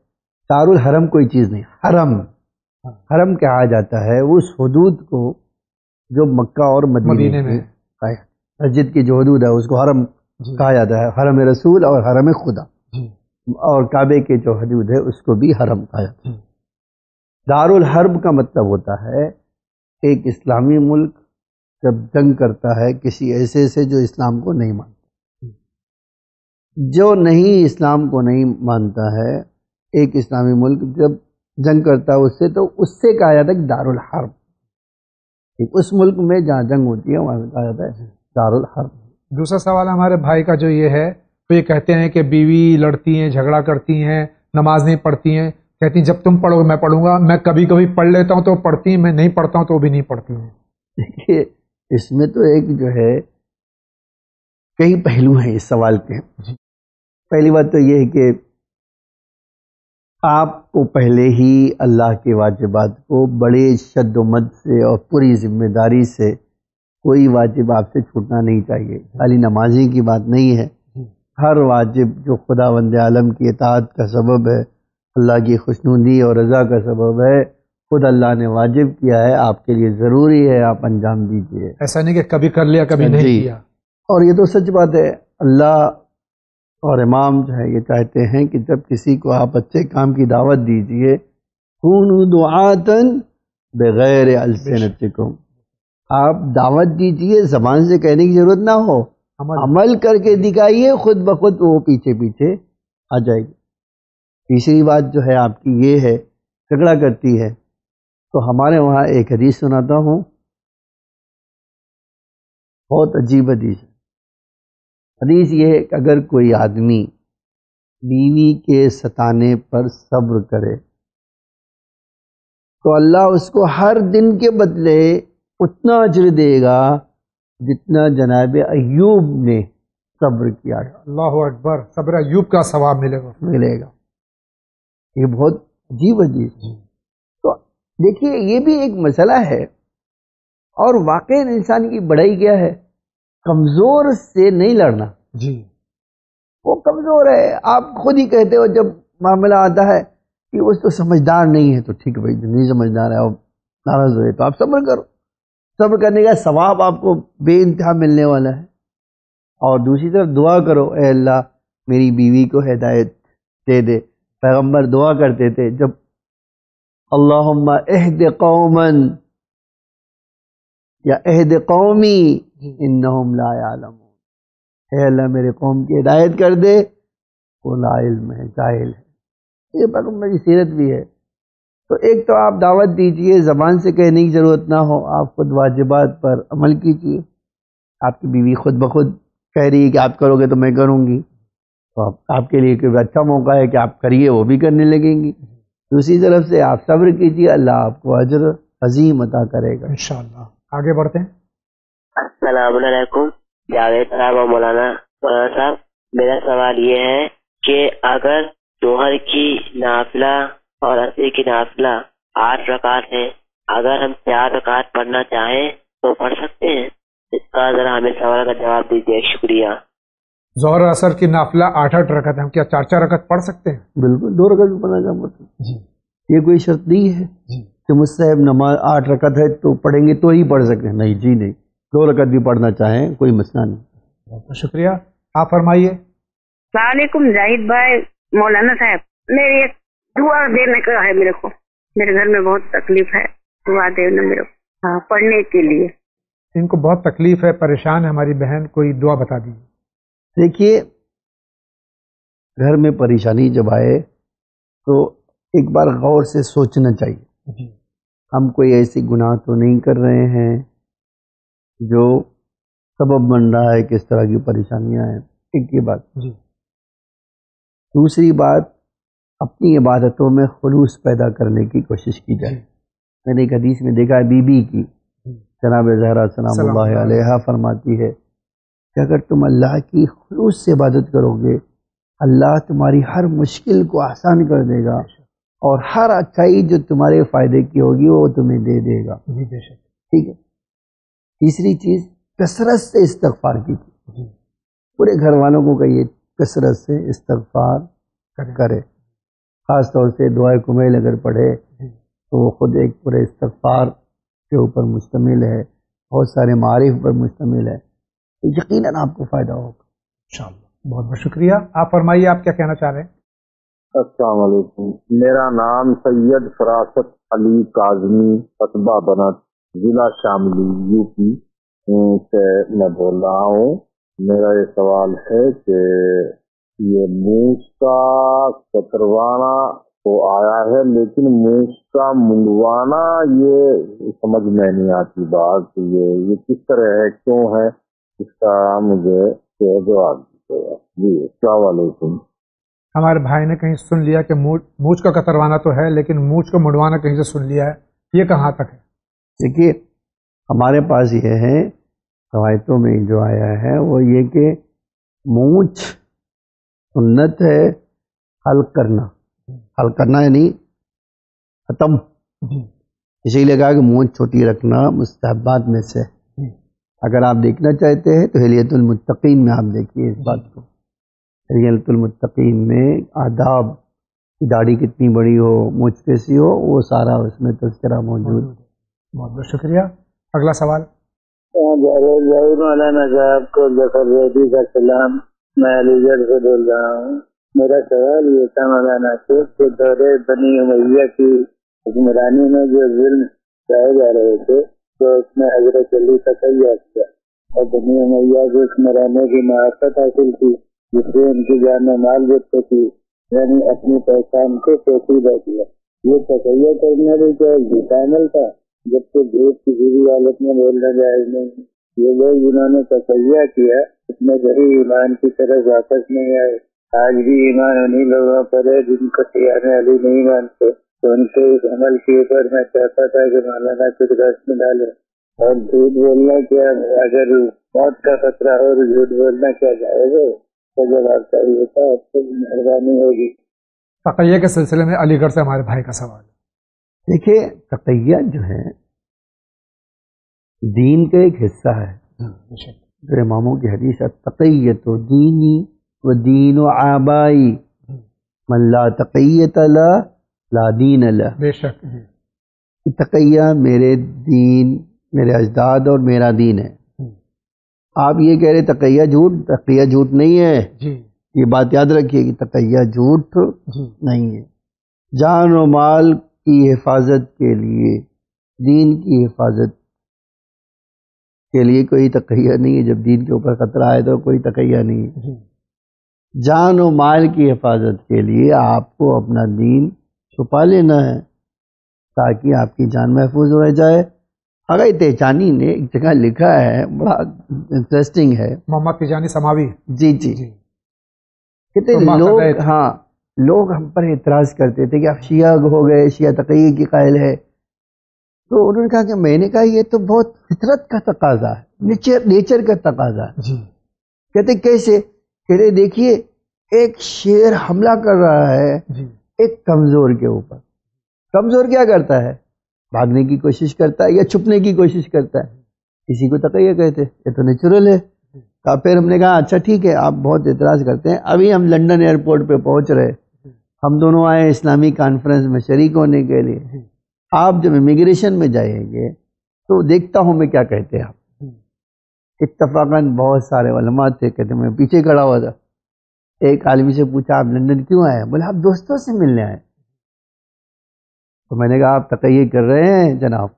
دارالحرم کوئی چیز نہیں، حرم کہا جاتا ہے اس حدود کو جو مکہ اور مدینے میں مسجد کی جو حدود ہے اس کو حرم کہا جاتا ہے، حرم رسول اور حرم خدا، اور کعبے کے جو حدود ہے اس کو بھی حرم کہا جاتا ہے۔ دارالحرب کا مطلب ہوتا ہے ایک اسلامی ملک جب جنگ کرتا ہے کسی ایسے سے جو اسلام کو نہیں مانتا، جو نہیں اسلام کو نہیں مانتا ہے، ایک اسلامی ملک جب جنگ کرتا ہے اس سے، تو اس سے کہا جاتا ہے دارالحرب۔ اس ملک میں جہاں جنگ ہوتی ہے وہاں کہا جاتا ہے دارالحرب۔ دوسرا سوال ہمارے بھائی کا جو یہ ہے، تو یہ کہتے ہیں کہ بیوی لڑتی ہیں، جھگڑا کرتی ہیں، نماز نہیں پڑھتی ہیں، کہتی ہیں جب تم پڑھو میں پڑھوں گا، میں کبھی کبھی پڑھ لیتا ہوں تو پڑھتی ہیں، میں نہیں پڑھتا ہوں تو بھی نہیں پڑھتی ہیں۔ دیکھیے اس میں تو ایک جو ہے کئی پہلو ہیں اس سوال کے۔ پہلی بات تو یہ ہے کہ آپ کو پہلے ہی اللہ کے واجبات کو بڑے شد و مد سے اور پوری ذمہ داری سے، کوئی واجب آپ سے چھوٹنا نہیں چاہیے۔ خالی نمازی کی بات نہیں ہے، ہر واجب جو خداوند عالم کی اطاعت کا سبب ہے، اللہ کی خوشنودی اور رضا کا سبب ہے، خود اللہ نے واجب کیا ہے، آپ کے لیے ضروری ہے، آپ انجام دیجیے۔ ایسا نہیں کہ کبھی کر لیا کبھی نہیں کیا۔ اور یہ تو سچ بات ہے، اللہ اور امام جو ہے یہ چاہتے ہیں کہ جب کسی کو آپ اچھے کام کی دعوت دیجیے، کونوا دعاتن بغیر السنتکم، آپ دعوت دیجیے، زبان سے کہنے کی ضرورت نہ ہو، عمل کر کے دکھائیے، خود بخود وہ پیچھے پیچھے آ جائے گی۔ تیسری بات جو ہے آپ کی یہ ہے، جھگڑا کرتی ہے، تو ہمارے وہاں ایک حدیث سناتا ہوں، بہت عجیب حدیث ہے۔ حدیث یہ ہے کہ اگر کوئی آدمی بیوی کے ستانے پر صبر کرے تو اللہ اس کو ہر دن کے بدلے اتنا اجر دے گا جتنا جناب ایوب نے صبر کیا ہے۔ اللہ اکبر، صبر ایوب کا ثواب ملے گا۔ یہ بہت عجیب حدیث ہے۔ تو دیکھیے یہ بھی ایک مسئلہ ہے، اور واقعی انسان کی بڑائی کیا ہے، کمزور سے نہیں لڑنا۔ جی وہ کمزور ہے، آپ خود ہی کہتے ہو جب معاملہ آتا ہے کہ وہ تو سمجھدار نہیں ہے، تو ٹھیک ہے بھائی، جو نہیں سمجھدار ہے اور ناراض ہوئے تو آپ صبر کرو، صبر کرنے کا ثواب آپ کو بے انتہا ملنے والا ہے۔ اور دوسری طرف دعا کرو، اے اللہ میری بیوی کو ہدایت دے دے۔ پیغمبر دعا کرتے تھے جب اللہم اہد قوما یا اہد قومی انہم لا یعلمون، اے اللہ میرے قوم کی ہدایت کر دے، وہ لا علم ہے، جاہل ہے۔ یہ پیغمبر کی سیرت بھی ہے۔ تو ایک تو آپ دعوت دیجئے، زبان سے کہنے کی ضرورت نہ ہو، آپ خود واجبات پر عمل کیجئے۔ آپ کی بیوی خود بخود کہہ رہی ہے کہ آپ کرو گے تو میں کروں گی، تو آپ کے لیے کوئی اچھا موقع ہے کہ آپ کریے، وہ بھی کرنے لگیں گی۔ دوسری طرف سے آپ صبر کیجئے، اللہ آپ کو اجر عظیم عطا کرے گا انشاءاللہ۔ آگے بڑھتے ہیں۔ السلام علیکم جاوید صاحب اور مولانا صاحب، میرا سوال یہ ہے کہ اگر ظہر کی نافلہ اور عصر کی نافلہ 8 رکعت ہیں، اگر ہم 4 رکعت پڑھنا چاہیں تو پڑھ سکتے ہیں؟ اس کا ذرا ہمیں سوال کا جواب دیجیے، شکریہ۔ ظہر اثر کی نافلہ 8 رکعت، ہم کیا 4 رکعت پڑھ سکتے ہیں؟ بالکل 2 رکعت بھی پڑھنا چاہوں گا جی، یہ کوئی شرط نہیں ہے کہ مستحب نماز 8 رکعت ہے تو پڑھیں گے تو ہی پڑھ سکتے ہیں، نہیں جی نہیں، 2 رکعت بھی پڑھنا چاہیں کوئی مسئلہ نہیں۔ بہت شکریہ، آپ فرمائیے۔ السلام علیکم زاہد بھائی، مولانا صاحب، میری ایک دعا دینے کا ہے، میرے کو میرے گھر میں بہت تکلیف ہے، دعا دینا میرے کو پڑھنے کے لیے۔ ان کو بہت تکلیف ہے، پریشان ہے ہماری بہن، کوئی دعا بتا دیجیے۔ دیکھیے گھر میں پریشانی جب آئے تو ایک بار غور سے سوچنا چاہیے، ہم کوئی ایسی گناہ تو نہیں کر رہے ہیں جو سبب بن رہا ہے کہ اس طرح کی پریشانیاں ہیں، ایک یہ بات۔ دوسری بات، اپنی عبادتوں میں خلوص پیدا کرنے کی کوشش کی جائے۔ میں نے ایک حدیث میں دیکھا ہے، بی بی کی جناب زہرا سلام اللہ علیہا فرماتی ہے کہ اگر تم اللہ کی خلوص سے عبادت کرو گے، اللہ تمہاری ہر مشکل کو آسان کر دے گا، اور ہر اچھائی جو تمہارے فائدے کی ہوگی وہ تمہیں دے دے گا۔ ٹھیک ہے۔ تیسری چیز، کثرت سے استغفار کی، پورے گھر والوں کو کہیے کثرت سے استغفار کرے۔ خاص طور سے دعائے کمیل اگر پڑھے تو وہ خود ایک پورے استغفار کے اوپر مشتمل ہے، بہت سارے معارف پر مشتمل ہے، تو یقیناً آپ کو فائدہ ہوگا انشاءاللہ۔ بہت بہت شکریہ۔ آپ فرمائیے، آپ کیا کہنا چاہ رہے ہیں؟ السلام علیکم، میرا نام سید فراست علی کاظمی، قصبہ بنت، ضلع شاملی، یو پی سے میں بول رہا ہوں۔ میرا یہ سوال ہے کہ یہ مونچھ کا کتروانا تو آیا ہے، لیکن مونچھ کا منڈوانا یہ سمجھ میں نہیں آتی بات، یہ کس طرح ہے، کیوں ہے، اس کا مجھے جواب دیجیے گا۔ جی السلام علیکم۔ ہمارے بھائی نے کہیں سن لیا کہ مونچھ کا کتروانا تو ہے، لیکن مونچھ کو مڑوانا کہیں سے سن لیا ہے، یہ کہاں تک ہے؟ دیکھیے ہمارے پاس یہ ہے، روایتوں میں جو آیا ہے وہ یہ کہ مونچھ سنت ہے، حلق کرنا یعنی ختم، اسی لیے کہا کہ مونچھ چھوٹی رکھنا مستحبات میں سے۔ اگر آپ دیکھنا چاہتے ہیں تو حلیۃ المتقین میں آپ دیکھیے اس بات کو، حلیۃ المتقین میں آداب کی داڑھی کتنی بڑی ہو، مونچھ کیسی ہو، وہ سارا اس میں تذکرہ موجود ہے۔ بہت بہت شکریہ۔ اگلا سوال۔ مولانا صاحب کو ظفر ریڈی کا سلام، میں علی گڑھ سے بول رہا ہوں۔ میرا سوال یہ تھا مولانا صاحب کہ دورے بنی امیہ کی حکمرانی میں جو ظلم چاہے جا رہے تھے تو اس میں حضرت علی کا تیار کیا اور بنی امیہ کو حکمرانے کی معرفت حاصل کی، جس سے ان کی جان مال ضبط کی، یعنی اپنی پہچان کو پوشیدہ کیا۔ یہ تقیہ کرنا بھی کیا ایک عمل تھا، جبکہ جھوٹ کسی بھی حالت میں بولنا جائز نہیں۔ یہ لوگ جنہوں نے تقیہ کیا اس میں صحیح ایمان کی طرف واپس نہیں آئے۔ آج بھی ایمان انہیں لوگوں پر ہے جن کو خیال علی نہیں مانتے، تو ان کے اس عمل کے اوپر میں چاہتا تھا کہ مولانا کچھ روشنی ڈالے۔ اور جھوٹ بولنا کیا، اگر موت کا خطرہ ہو تو جھوٹ بولنا کیا جائز ہے؟ تو جواب چاہیے تھا، آپ سے مہربانی ہوگی۔ تقیہ کے سلسلے میں علی گڑھ سے ہمارے بھائی کا سوال ہے۔ دیکھیے تقیہ جو ہے دین کا ایک حصہ ہے، جو اماموں کی حدیث ہے، تقیۃ دینی و دین آبائی، من لا تقیۃ لا لا دین لا۔ بے شک تقیہ میرے دین، میرے اجداد اور میرا دین ہے۔ آپ یہ کہہ رہے تقیہ جھوٹ نہیں ہے، جی یہ بات یاد رکھیے کہ تقیہ جھوٹ جی نہیں ہے۔ جان و مال کی حفاظت کے لیے، دین کی حفاظت کے لیے کوئی تقیہ نہیں ہے۔ جب دین کے اوپر خطرہ آئے تو کوئی تقیہ نہیں ہے۔ جان و مال کی حفاظت کے لیے آپ کو اپنا دین چھپا لینا ہے تاکہ آپ کی جان محفوظ ہو جائے۔ اگر تیجانی نے ایک جگہ لکھا ہے، بڑا انٹرسٹنگ ہے، محمد تیجانی سماوی، جی کہتے لوگ ہم پر اعتراض کرتے تھے کہ آپ شیعہ ہو گئے، شیعہ تقیہ کی قائل ہے۔ تو انہوں نے کہا کہ میں نے کہا یہ تو بہت فطرت کا تقاضا ہے، نیچر کا تقاضا ہے۔ جی کہتے کیسے؟ کہتے دیکھیے ایک شیر حملہ کر رہا ہے جی ایک کمزور کے اوپر، کمزور کیا کرتا ہے؟ بھاگنے کی کوشش کرتا ہے یا چھپنے کی کوشش کرتا ہے، اسی کو تقیہ کہتے ہیں، یہ تو نیچرل ہے۔ پھر ہم نے کہا اچھا ٹھیک ہے، آپ بہت اعتراض کرتے ہیں، ابھی ہم لنڈن ایئرپورٹ پہ پہنچ رہے، ہم دونوں آئے اسلامی کانفرنس میں شریک ہونے کے لیے۔ آپ جب امیگریشن میں جائیں گے تو دیکھتا ہوں میں کیا کہتے ہیں آپ۔ اتفاقاً بہت سارے علماء تھے، کہتے میں پیچھے کھڑا ہوا تھا۔ ایک عالمی سے پوچھا آپ لندن کیوں آئے؟ بولے آپ دوستوں سے ملنے آئے۔ تو میں نے کہا آپ تقیہ کر رہے ہیں جناب؟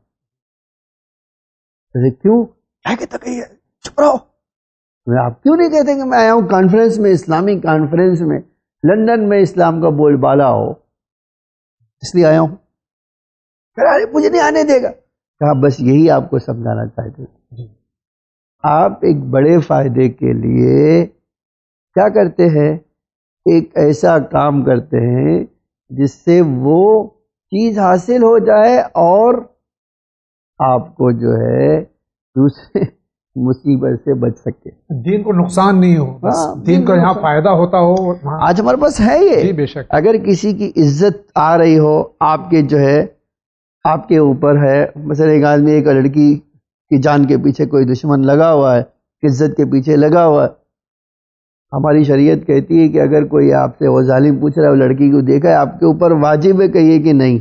کیوں؟ کہ تقیہ چھپ رہو۔ آپ کیوں نہیں کہتے کہ میں آیا ہوں کانفرنس میں، اسلامی کانفرنس میں، لندن میں اسلام کا بول بالا ہو، اس لیے آیا ہوں۔ مجھے نہیں آنے دے گا۔ کہا بس یہی آپ کو سمجھانا چاہتے تھے، آپ ایک بڑے فائدے کے لیے کیا کرتے ہیں، ایک ایسا کام کرتے ہیں جس سے وہ چیز حاصل ہو جائے اور آپ کو جو ہے دوسرے مصیبت سے بچ سکے، دین کو نقصان نہیں ہو، بس دین کو یہاں فائدہ ہوتا ہو۔ آج ہمارے پاس ہے یہ، جی بے شک۔ اگر کسی کی عزت آ رہی ہو آپ کے جو ہے آپ کے اوپر ہے، مثلا ایک آدمی ایک لڑکی کی جان کے پیچھے کوئی دشمن لگا ہوا ہے، عزت کے پیچھے لگا ہوا ہے، ہماری شریعت کہتی ہے کہ اگر کوئی آپ سے وہ ظالم پوچھ رہا ہے وہ لڑکی کو دیکھا ہے آپ کے اوپر واجب ہے کہیے کہ نہیں.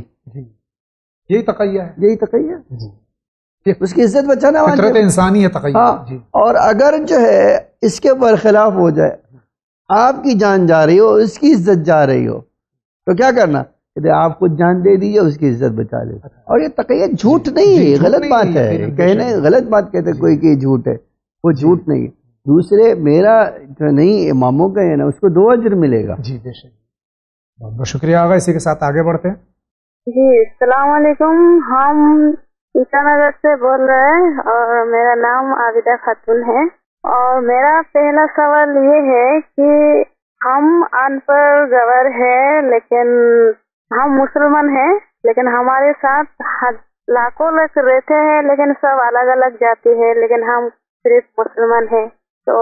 یہی تقیہ ہے. یہی تقیہ ہے. اس کی عزت بچانا فطرت انسانی ہے تقیہ. ہاں. اور اگر جو ہے اس کے برخلاف ہو جائے, آپ کی جان جا رہی ہو, اس کی عزت جا رہی ہو, تو کیا کرنا؟ آپ خود جان دے دیجیے, اس کی عزت بچا لے. اور یہ تقیہ جھوٹ نہیں ہے, غلط بات ہے کہنے, غلط بات کہتے کوئی کہ جھوٹ ہے, وہ جھوٹ نہیں ہے. دوسرے میرا جو نہیں اماموں کا ہے نا, اس کو 2 اجر ملے گا. جی بے شک. بہت بہت شکریہ آغا. اسی کے ساتھ آگے بڑھتے ہیں. جی السلام علیکم. ہم عیسیٰ نگر سے بول رہے ہیں اور میرا نام عابدہ خاتون ہے. اور میرا پہلا سوال یہ ہے کہ ہم ان پڑھ گور ہیں, لیکن ہم مسلمان ہیں, لیکن ہمارے ساتھ لاکھوں لوگ رہتے ہیں, لیکن سب الگ الگ جاتی ہے, لیکن ہم صرف مسلمان ہیں. تو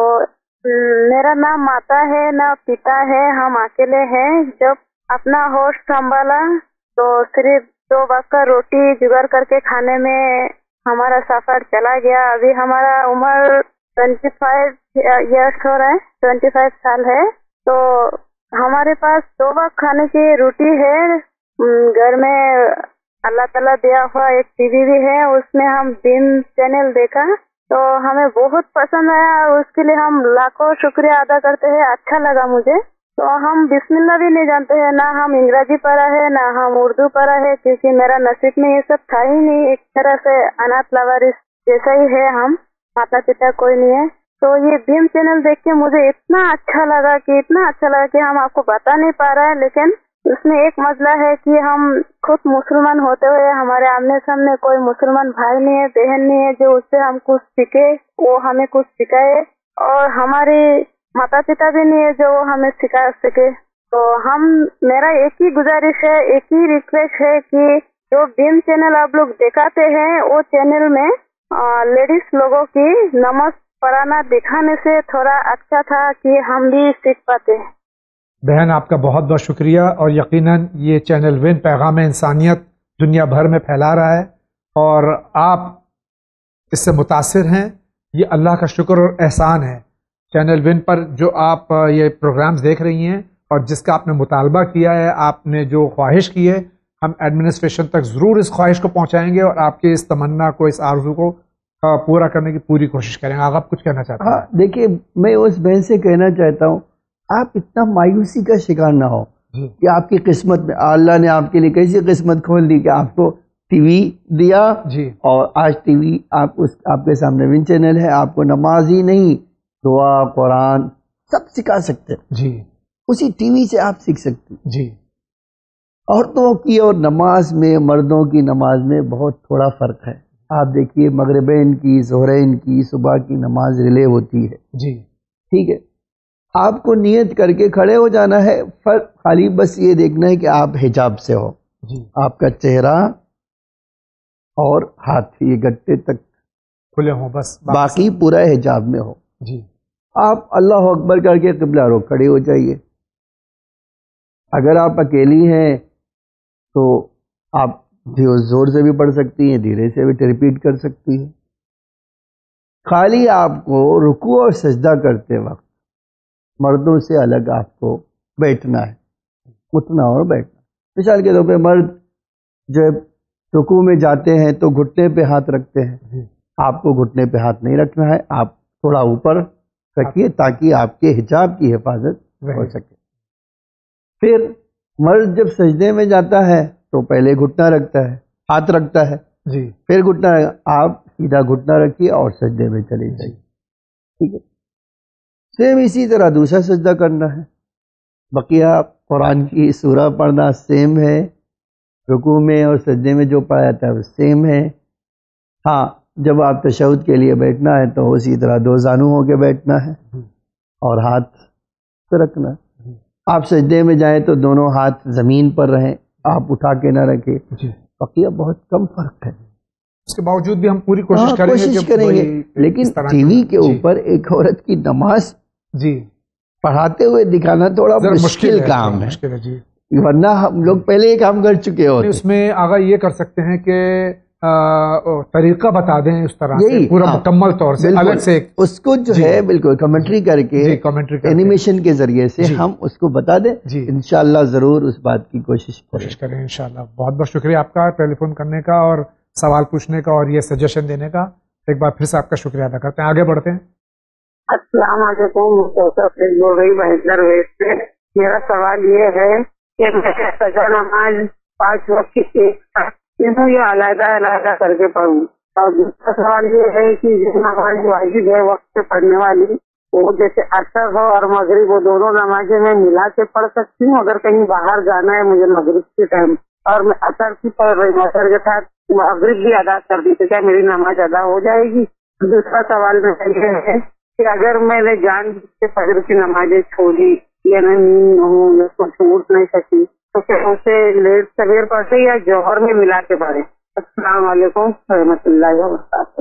میرا نہ ماتا ہے نہ پتا ہے, ہم اکیلے ہیں. جب اپنا ہوش سنبھالا تو صرف 2 وقت کا روٹی جگاڑ کر کے کھانے میں ہمارا سفر چلا گیا. ابھی ہمارا عمر 25 ایئرس ہو رہا ہے, 25 سال ہے. تو ہمارے پاس 2 وقت کھانے کی روٹی ہے. گھر میں اللہ تعالیٰ دیا ہوا ایک ٹی وی بھی ہے, اس میں ہم دین چینل دیکھا تو ہمیں بہت پسند آیا, اور اس کے لیے ہم لاکھوں شکریہ ادا کرتے ہیں. اچھا لگا مجھے. تو ہم بسم اللہ بھی نہیں جانتے ہیں, نہ ہم انگریزی پڑھا ہے نہ ہم اردو پڑھا ہے, کیونکہ میرا نصیب میں یہ سب تھا ہی نہیں. ایک طرح سے اناتھ لاوارث جیسا ہی ہے, ہم ماتا پتا کوئی نہیں ہے. تو یہ بیم چینل دیکھ کے مجھے اتنا اچھا لگا کہ ہم آپ کو بتا نہیں پا رہا ہے, لیکن اس میں ایک مسئلہ ہے کہ ہم خود مسلمان ہوتے ہوئے ہمارے آمنے سامنے کوئی مسلمان بھائی نہیں ہے, بہن نہیں ہے جو اس سے ہم کچھ سیکھے, وہ ہمیں کچھ سکھائے, اور ہماری ماتا پتا بھی نہیں ہے جو وہ ہمیں سکھا سکے. تو میرا ایک ہی گزارش ہے, ایک ہی ریکویسٹ ہے کہ جو بیم چینل آپ لوگ دکھاتے ہیں وہ چینل میں لیڈیز لوگوں کی نماز پڑھانا دکھانے سے تھوڑا اچھا تھا کہ ہم بھی سیکھ پاتے ہیں. بہن آپ کا بہت بہت شکریہ. اور یقیناً یہ چینل ون پیغام انسانیت دنیا بھر میں پھیلا رہا ہے, اور آپ اس سے متاثر ہیں. یہ اللہ کا شکر اور احسان ہے. چینل ون پر جو آپ یہ پروگرامز دیکھ رہی ہیں اور جس کا آپ نے مطالبہ کیا ہے, آپ نے جو خواہش کی ہے, ہم ایڈمنسٹریشن تک ضرور اس خواہش کو پہنچائیں گے اور آپ کے اس تمنا کو, اس آرزو کو پورا کرنے کی پوری کوشش کریں گے. آپ کچھ کہنا چاہتے ہیں؟ ہاں دیکھیے, میں اس بہن سے کہنا چاہتا ہوں, آپ اتنا مایوسی کا شکار نہ ہو کہ آپ کی قسمت میں اللہ نے آپ کے لیے کیسی قسمت کھول دی کہ آپ کو ٹی وی دیا, اور آج ٹی وی آپ کے سامنے ون چینل ہے. آپ کو نماز ہی نہیں, دعا, قرآن سب سکھا سکتے ہیں. اسی ٹی وی سے آپ سیکھ سکتے ہیں. عورتوں کی اور نماز میں, مردوں کی نماز میں بہت تھوڑا فرق ہے. آپ دیکھیے مغربین کی, ظہرین کی, صبح کی نماز ریلے ہوتی ہے. ٹھیک ہے, آپ کو نیت کر کے کھڑے ہو جانا ہے. فرق خالی بس یہ دیکھنا ہے کہ آپ حجاب سے ہو, آپ کا چہرہ اور ہاتھ یہ گٹے تک کھلے ہوں, بس باقی پورا حجاب میں ہو. آپ اللہ اکبر کر کے قبلہ رخ کھڑے ہو جائیے. اگر آپ اکیلی ہیں تو آپ زور سے بھی پڑھ سکتی ہیں, دھیرے سے بھی ریپیٹ کر سکتی ہیں. خالی آپ کو رکوع اور سجدہ کرتے وقت مردوں سے الگ آپ کو بیٹھنا ہے, اٹھنا اور بیٹھنا. مثال کے طور پہ مرد جب رکوع میں جاتے ہیں تو گھٹنے پہ ہاتھ رکھتے ہیں, آپ کو گھٹنے پہ ہاتھ نہیں رکھنا ہے. آپ تھوڑا اوپر رکھیے تاکہ آپ کے حجاب کی حفاظت ہو سکے. پھر مرد جب سجدے میں جاتا ہے تو پہلے گھٹنا رکھتا ہے, ہاتھ رکھتا ہے, پھر گھٹنا. آپ سیدھا گھٹنا رکھیے اور سجدے میں چلے جائیے. ٹھیک ہے, سیم اسی طرح دوسرا سجدہ کرنا ہے. بقیہ قرآن کی سورہ پڑھنا سیم ہے, رکوع میں اور سجدے میں جو پڑھا جاتا ہے وہ سیم ہے. ہاں جب آپ تشہد کے لیے بیٹھنا ہے تو اسی طرح 2 زانو ہو کے بیٹھنا ہے اور ہاتھ پہ رکھنا ہے. آپ سجدے میں جائیں تو دونوں ہاتھ زمین پر رہیں, آپ اٹھا کے نہ رکھیں. بقیہ بہت کم فرق ہے. اس کے باوجود بھی ہم پوری کوشش کریں گے. لیکن ٹی وی کے اوپر ایک عورت کی نماز پڑھاتے ہوئے دکھانا تھوڑا مشکل کام ہے, ورنہ ہم لوگ پہلے یہ کام کر چکے ہوتے. اس میں آگا یہ کر سکتے ہیں کہ طریقہ بتا دیں اس طرح سے پورا مکمل طور سے الگ سے اس کو جو ہے بالکل کمنٹری کر کے اینیمیشن کے ذریعے سے ہم اس کو بتا دیں. انشاءاللہ ضرور اس بات کی کوشش کریں انشاءاللہ. بہت بہت شکریہ آپ کا ٹیلی فون کرنے کا اور سوال پوچھنے کا اور یہ سجیشن دینے کا. ایک بار پھر سے آپ کا شکریہ ادا کرتے ہیں. آگے بڑھتے ہیں. السلام علیکم. بول رہی بہتر ویسٹ سے. میرا سوال یہ ہے کہ میں سجا نماز 5 وقت کی تینوں یہ علیحدہ علیحدہ کر کے پڑھوں. اور دوسرا سوال یہ ہے کہ جو نماز واجب ہے وقت سے پڑھنے والی وہ جیسے عصر ہو اور مغرب وہ دونوں نمازیں میں ملا کے پڑھ سکتی ہوں. اگر کہیں باہر جانا ہے مجھے مغرب کے ٹائم اور میں عصر کی پڑھ رہی ہوں, عصر کے ساتھ مغرب بھی ادا کر دی تو کیا میری نماز ادا ہو جائے گی؟ دوسرا سوال میرا یہ ہے کہ اگر میں نے جان کے فجر کی نمازیں چھوڑی یا نیند ہوں یا اس کو چھوٹ نہیں سکی تو پھر اسے لیٹ سویر پڑھے یا جوہر میں ملا کے پڑھے؟ السلام علیکم ورحمۃ اللہ وبرکاتہ.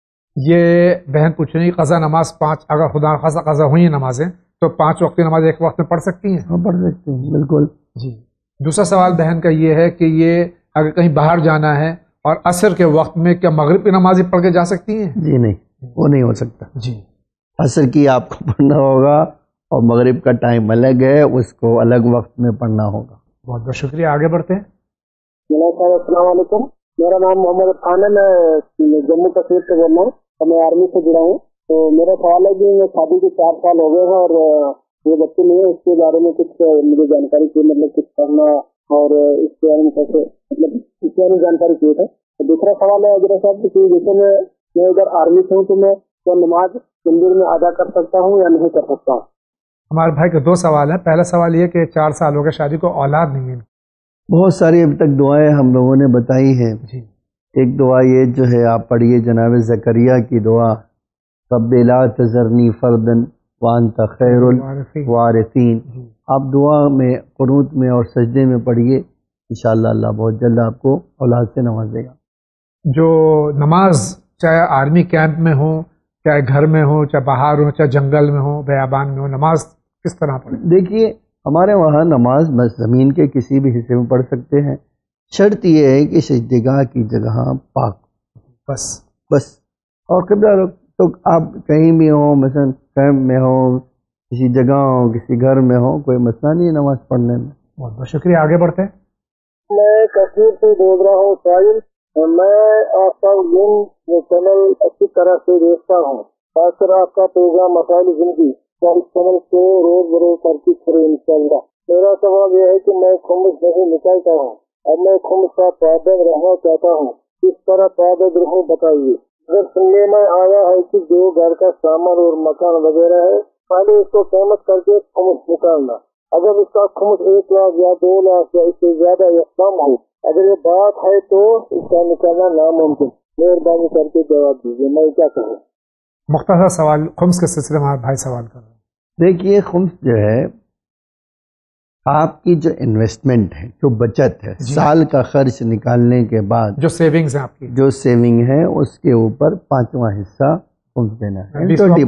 یہ بہن پوچھ رہی قضا نماز 5 اگر خدا خاصا قضا ہوئی نمازیں تو 5 وقتی نماز ایک وقت میں پڑھ سکتی ہیں؟ ہاں پڑھ سکتی ہیں بالکل. جی. دوسرا سوال بہن کا یہ ہے کہ یہ اگر کہیں باہر جانا ہے اور عصر کے وقت میں کیا مغرب کی نماز پڑھ کے جا سکتی ہیں؟ جی نہیں, وہ نہیں ہو سکتا. جی عصر کی آپ کو پڑھنا ہوگا اور مغرب کا ٹائم الگ ہے, اس کو الگ وقت میں پڑھنا ہوگا. بہت بہت شکریہ. آگے بڑھتے ہیں. السلام علیکم. میرا نام محمد خان ہے, میں جموں کشمیر سے بول رہا ہوں اور میں آرمی سے جڑا ہوں. تو میرا سوال ہے کہ میں شادی کے 4 سال ہو گئے ہیں اور یہ بچے نہیں ہے, اس کے بارے میں کچھ مجھے جانکاری چاہیے, مطلب کچھ کرنا اور اس کے بارے میں کیسے مطلب اس کے بارے میں جانکاری چاہیے تھا. دوسرا سوال ہے حضرت صاحب کہ جیسے میں ادھر آرمی سے ہوں تو میں کیا نماز مندر میں ادا کر سکتا ہوں یا نہیں کر سکتا ہوں؟ ہمارے بھائی کے 2 سوال ہیں. پہلا سوال یہ کہ 4 سال ہو گئے شادی کو, اولاد نہیں ہے. بہت ساری ابھی تک دعائیں ہم لوگوں نے بتائی ہیں. ایک دعا یہ جو ہے آپ پڑھیے جناب زکریا کی دعا, رب لا تذرنی فردن وانت خیر الوارثین. آپ دعا میں قنوت میں اور سجدے میں پڑھیے, انشاءاللہ اللہ بہت جلد آپ کو اولاد سے نوازے گا. جو نماز چاہے آرمی کیمپ میں ہو, چاہے گھر میں ہو, چاہے باہر ہو, چاہے جنگل میں ہو, بیابان میں ہو, نماز کس طرح پڑھیں؟ دیکھیے ہمارے وہاں نماز بس زمین کے کسی بھی حصے میں پڑھ سکتے ہیں. شرط یہ ہے کہ سجدگاہ کی جگہ پاک بس. اور قبلہ تو آپ کہیں بھی ہوں, مثلا کیمپ میں ہو, کسی جگہ ہو, کسی گھر میں ہو, کوئی مسئلہ نہیں ہے نماز پڑھنے میں. بہت بہت شکریہ. آگے بڑھتے ہیں. میں کشمیر سے بول رہا ہوں ساحل. میں آپ کا یہ چینل اچھی طرح سے دیکھتا ہوں, خاص کر آپ کا پروگرام مسائل زندگی چینل کو روز بروز کرتی کرے انشاءاللہ. میرا سوال یہ ہے کہ میں خمس نہیں نکالتا ہوں اور میں خمس کا پابند رہنا چاہتا ہوں, کس طرح پابند رہوں بتائیے. اگر سننے میں آیا ہے کہ جو گھر کا سامان اور مکان وغیرہ ہے پہلے اس کو قیمت کر کے خمس نکالنا. اگر اس کا خمس 1 لاکھ یا 2 لاکھ یا اس سے زیادہ یا کم ہو, اگر یہ بات ہے تو اس کا نکالنا ناممکن. مہربانی کر کے جواب دیجیے, میں کیا کہوں؟ مختصر سوال خمس کے سلسلے میں بھائی سوال کر رہے ہیں. دیکھیے خمس جو ہے آپ کی جو انویسٹمنٹ ہے, جو بچت ہے, سال کا خرچ نکالنے کے بعد جو سیونگز ہیں آپ کی, جو سیونگ ہے اس کے اوپر 5واں حصہ خمس دینا ہے.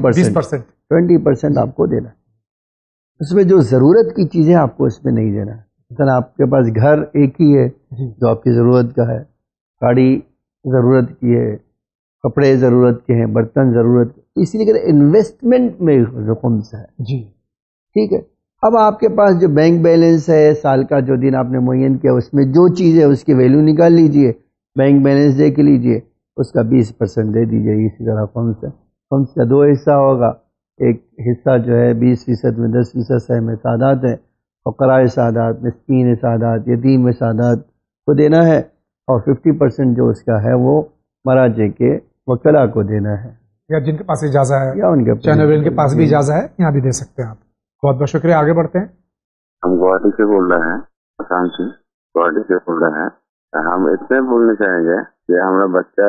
20% آپ کو دینا ہے. اس میں جو ضرورت کی چیزیں آپ کو اس میں نہیں دینا ہے. مثلا آپ کے پاس گھر ایک ہی ہے جو آپ کی ضرورت کا ہے, گاڑی ضرورت کی ہے, کپڑے ضرورت کے ہیں, برتن ضرورت کے, اسی لیے انویسٹمنٹ میں خمس ہے. جی ٹھیک ہے. اب آپ کے پاس جو بینک بیلنس ہے سال کا جو دن آپ نے معین کیا, اس میں جو چیز ہے اس کی ویلیو نکال لیجئے, بینک بیلنس دیکھ لیجئے, اس کا 20% دے دیجئے. اسی طرح خمس ہے. خمس کا 2 حصہ ہوگا. ایک حصہ جو ہے 20% میں 10% سہم سادات ہے, فقراء سادات, مسکین سادات, یتیم سادات کو دینا ہے, اور 50% جو اس کا ہے وہ مراجع کے وکلاء کو دینا ہے, یا جن کے پاس اجازت ہے, یا ان کے چینل ان کے پاس بھی اجازت ہے, یہاں بھی دے سکتے ہیں آپ. بہت بہت شکریہ. آگے بڑھتے ہیں. ہم گوہاٹی سے بول رہے ہیں, آسام سے گوہاٹی سے بول رہے ہیں. ہم اتنے بولنا چاہیں گے کہ ہمارا بچہ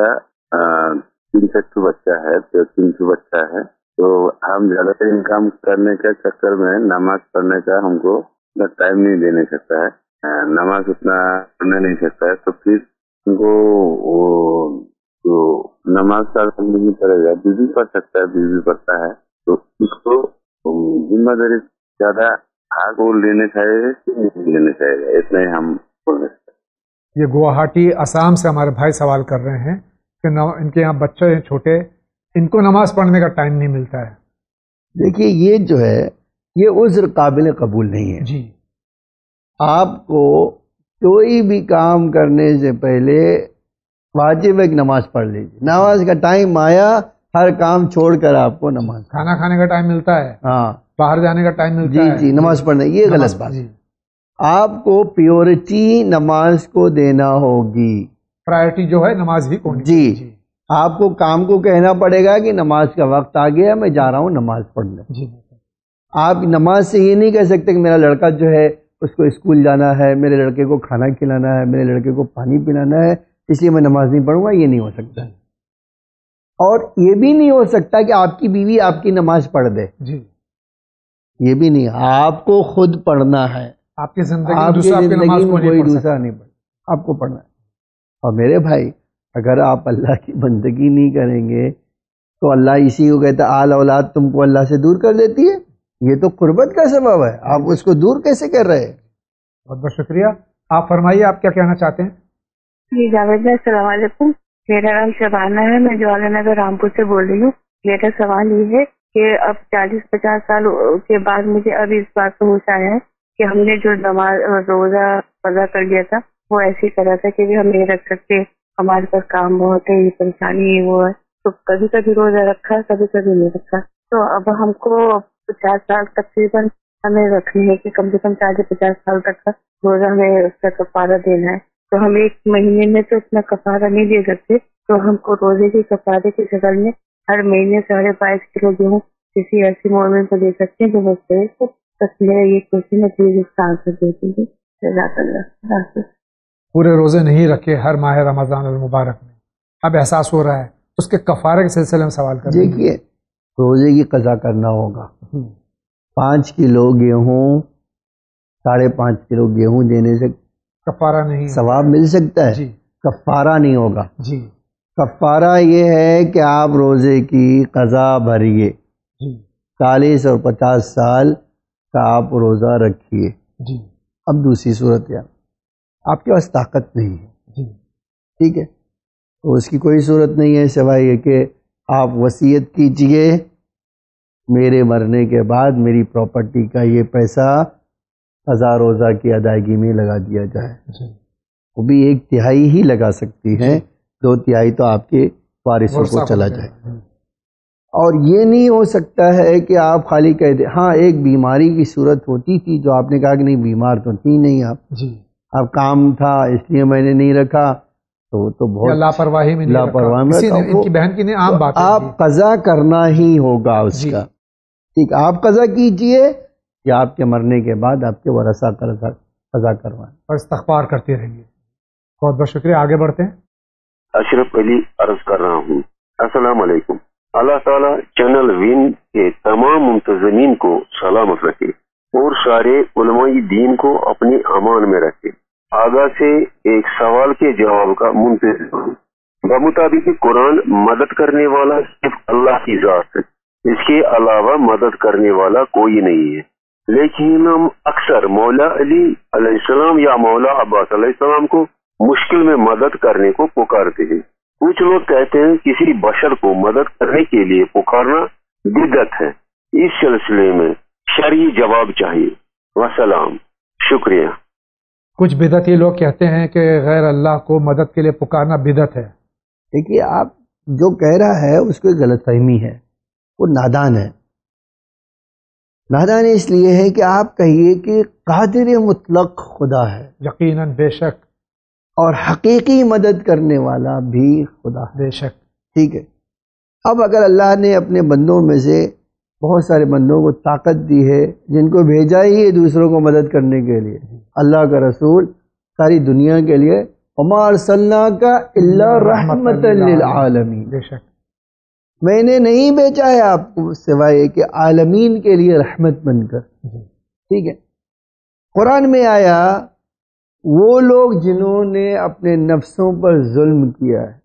63 بچہ ہے, 300 بچہ ہے, تو ہم زیادہ تر انکم کرنے کے چکر میں نماز پڑھنے کا ہم کو ٹائم نہیں دینے سکتا ہے, نماز اتنا پڑھنے نہیں سکتا ہے. تو پھر ان کو نماز کا نہیں پڑے گا, بیوی پڑھ سکتا ہے, بیوی پڑھتا ہے, تو اس کو ذمہ داری زیادہ حق وہ لینے چاہیے گا کہ نہیں لینے چاہیے گا, اتنا ہی ہم بولنے. یہ گوہاٹی اسام سے ہمارے بھائی سوال کر رہے ہیں کہ ان کے یہاں بچے ہیں چھوٹے، ان کو نماز پڑھنے کا ٹائم نہیں ملتا ہے۔ دیکھیے یہ جو ہے یہ عذر قابل قبول نہیں ہے جی، آپ کو کوئی بھی کام کرنے سے پہلے واجب ایک نماز پڑھ لیجیے، نماز کا ٹائم آیا ہر کام چھوڑ کر آپ کو نماز، کھانا کھانے کا ٹائم ملتا ہے، ہاں باہر جانے کا ٹائم ملتا جی ہے، جی نماز پڑھنا، یہ غلط بات جی، آپ کو پیورٹی نماز کو دینا ہوگی، پرائرٹی جو ہے نماز ہی کو ہونی جی چاہیے۔ آپ کو کام کو کہنا پڑے گا کہ نماز کا وقت آ گیا میں جا رہا ہوں نماز پڑھنے، جی، آپ نماز سے یہ نہیں کہہ سکتے کہ میرا لڑکا جو ہے اس کو اسکول جانا ہے، میرے لڑکے کو کھانا کھلانا ہے، میرے لڑکے کو پانی پلانا ہے، اس لیے میں نماز نہیں پڑھوں گا، یہ نہیں ہو سکتا۔ اور یہ بھی نہیں ہو سکتا کہ آپ کی بیوی آپ کی نماز پڑھ دے، جی، یہ بھی نہیں، آپ کو خود پڑھنا ہے، آپ کی زندگی آپ کی دوسرا آپ کی زندگی نماز کو میں نہیں کوئی پڑھ سکتا۔ دوسرا نہیں پڑھنا، آپ کو پڑھنا ہے۔ اور میرے بھائی اگر آپ اللہ کی بندگی نہیں کریں گے تو اللہ اسی کو کہتا ہے آل اولاد تم کو اللہ سے دور کر دیتی ہے، یہ تو قربت کا سبب ہے، آپ اس کو دور کیسے کر رہے ہیں؟ بہت بہت شکریہ۔ آپ فرمائیے آپ کیا کہنا چاہتے ہیں؟ جی جاوید بھائی السلام علیکم، میرا نام شبانہ ہے، میں جوالا نگر رامپور سے بول رہی ہوں۔ میرا سوال یہ ہے کہ اب 40-50 سال کے بعد مجھے اب اس بات کا ہوش آیا ہے کہ ہم نے جو نماز روزہ قضا کر لیا تھا وہ ایسے ہی کرا تھا کہ ہم نہیں رکھ سکتے، ہمارے پاس کام بہت ہے، یہ پریشانی ہے وہ ہے، تو کبھی کبھی روزہ رکھا کبھی کبھی نہیں رکھا، تو اب ہم کو 50 سال تقریباً ہمیں رکھنی ہے کہ کم سے کم 40-50 سال تک کا روزہ ہمیں اس کا کفارہ دینا ہے، تو ہم ایک مہینے میں تو اتنا کفارہ نہیں دے سکتے، تو ہم کو روزے کے کفارے کی شکل میں ہر مہینے 22.5 کلو گیہوں کسی ایسی مومن کو دے سکتے ہیں جو بچے تو بس میرا یہ کوشش ہے پلیز اس کا آنسر دیتی ہوں۔ جزاک اللہ۔ پورے روزے نہیں رکھے ہر ماہ رمضان المبارک میں، اب احساس ہو رہا ہے، اس کے کفارے کے سلسلے میں سوال کر دیکھیے روزے کی قضا کرنا ہوگا، 5 کلو گیہوں 5.5 کلو گیہوں دینے سے کفارہ نہیں، ثواب مل سکتا ہے، جی کفارہ نہیں ہوگا۔ جی کفارہ یہ ہے کہ آپ روزے کی قضا بھریے، جی 40 اور 50 سال کا آپ روزہ رکھیے۔ جی اب دوسری صورت ہے آپ کے پاس طاقت نہیں ہے، جی ٹھیک ہے، تو اس کی کوئی صورت نہیں ہے سوائے یہ کہ آپ وصیت کیجئے میرے مرنے کے بعد میری پراپرٹی کا یہ پیسہ قضا روزہ کی ادائیگی میں لگا دیا جائے، وہ بھی 1/3 ہی لگا سکتی ہیں، 2/3 تو آپ کے وارثوں کو چلا جائے۔ اور یہ نہیں ہو سکتا ہے کہ آپ خالی کہہ دیں، ہاں ایک بیماری کی صورت ہوتی تھی جو آپ نے کہا کہ نہیں بیمار تو تھی نہیں آپ، جی اب کام تھا اس لیے میں نے نہیں رکھا، تو وہ تو بہت لاپرواہی میں نہیں لاپرواہی میں رکھا، ان کی بہن کی نہیں عام بات ہے، آپ قضا کرنا ہی ہوگا اس کا، ٹھیک، آپ قضا کیجئے یا آپ کے مرنے کے بعد آپ کے ورثہ قضا کروائیں اور استغفار کرتے رہیے۔ بہت بہت شکریہ، آگے بڑھتے ہیں۔ اشرف علی عرض کر رہا ہوں، السلام علیکم۔ اللہ تعالیٰ چینل وین کے تمام منتظمین کو سلامت رکھے اور سارے علماء دین کو اپنی امان میں رکھے۔ آگاہ سے ایک سوال کے جواب کا منتظر ہوں۔ بمطابق قرآن مدد کرنے والا صرف اللہ کی ذات ہے، اس کے علاوہ مدد کرنے والا کوئی نہیں ہے، لیکن ہم اکثر مولا علی علیہ السلام یا مولا عباس علیہ السلام کو مشکل میں مدد کرنے کو پکارتے ہیں۔ کچھ لوگ کہتے ہیں کسی بشر کو مدد کرنے کے لیے پکارنا بدعت ہے، اس سلسلے میں شرعی جواب چاہیے، وسلام، شکریہ۔ کچھ بدعتی لوگ کہتے ہیں کہ غیر اللہ کو مدد کے لیے پکارنا بدعت ہے۔ دیکھیے آپ جو کہہ رہا ہے اس کو غلط فہمی ہے، وہ نادان ہے۔ نادان اس لیے ہے کہ آپ کہیے کہ قادر مطلق خدا ہے، یقیناً، بے شک، اور حقیقی مدد کرنے والا بھی خدا ہے، بے شک، ٹھیک ہے۔ اب اگر اللہ نے اپنے بندوں میں سے بہت سارے بندوں کو طاقت دی ہے جن کو بھیجا ہی ہے دوسروں کو مدد کرنے کے لیے، اللہ کا رسول ساری دنیا کے لیے، وما ارسلناک الا رحمۃ للعالمین، بے شک، میں نے نہیں بھیجا ہے آپ کو سوائے کہ عالمین کے لیے رحمت بن کر، ٹھیک ہے۔ قرآن میں آیا وہ لوگ جنہوں نے اپنے نفسوں پر ظلم کیا ہے،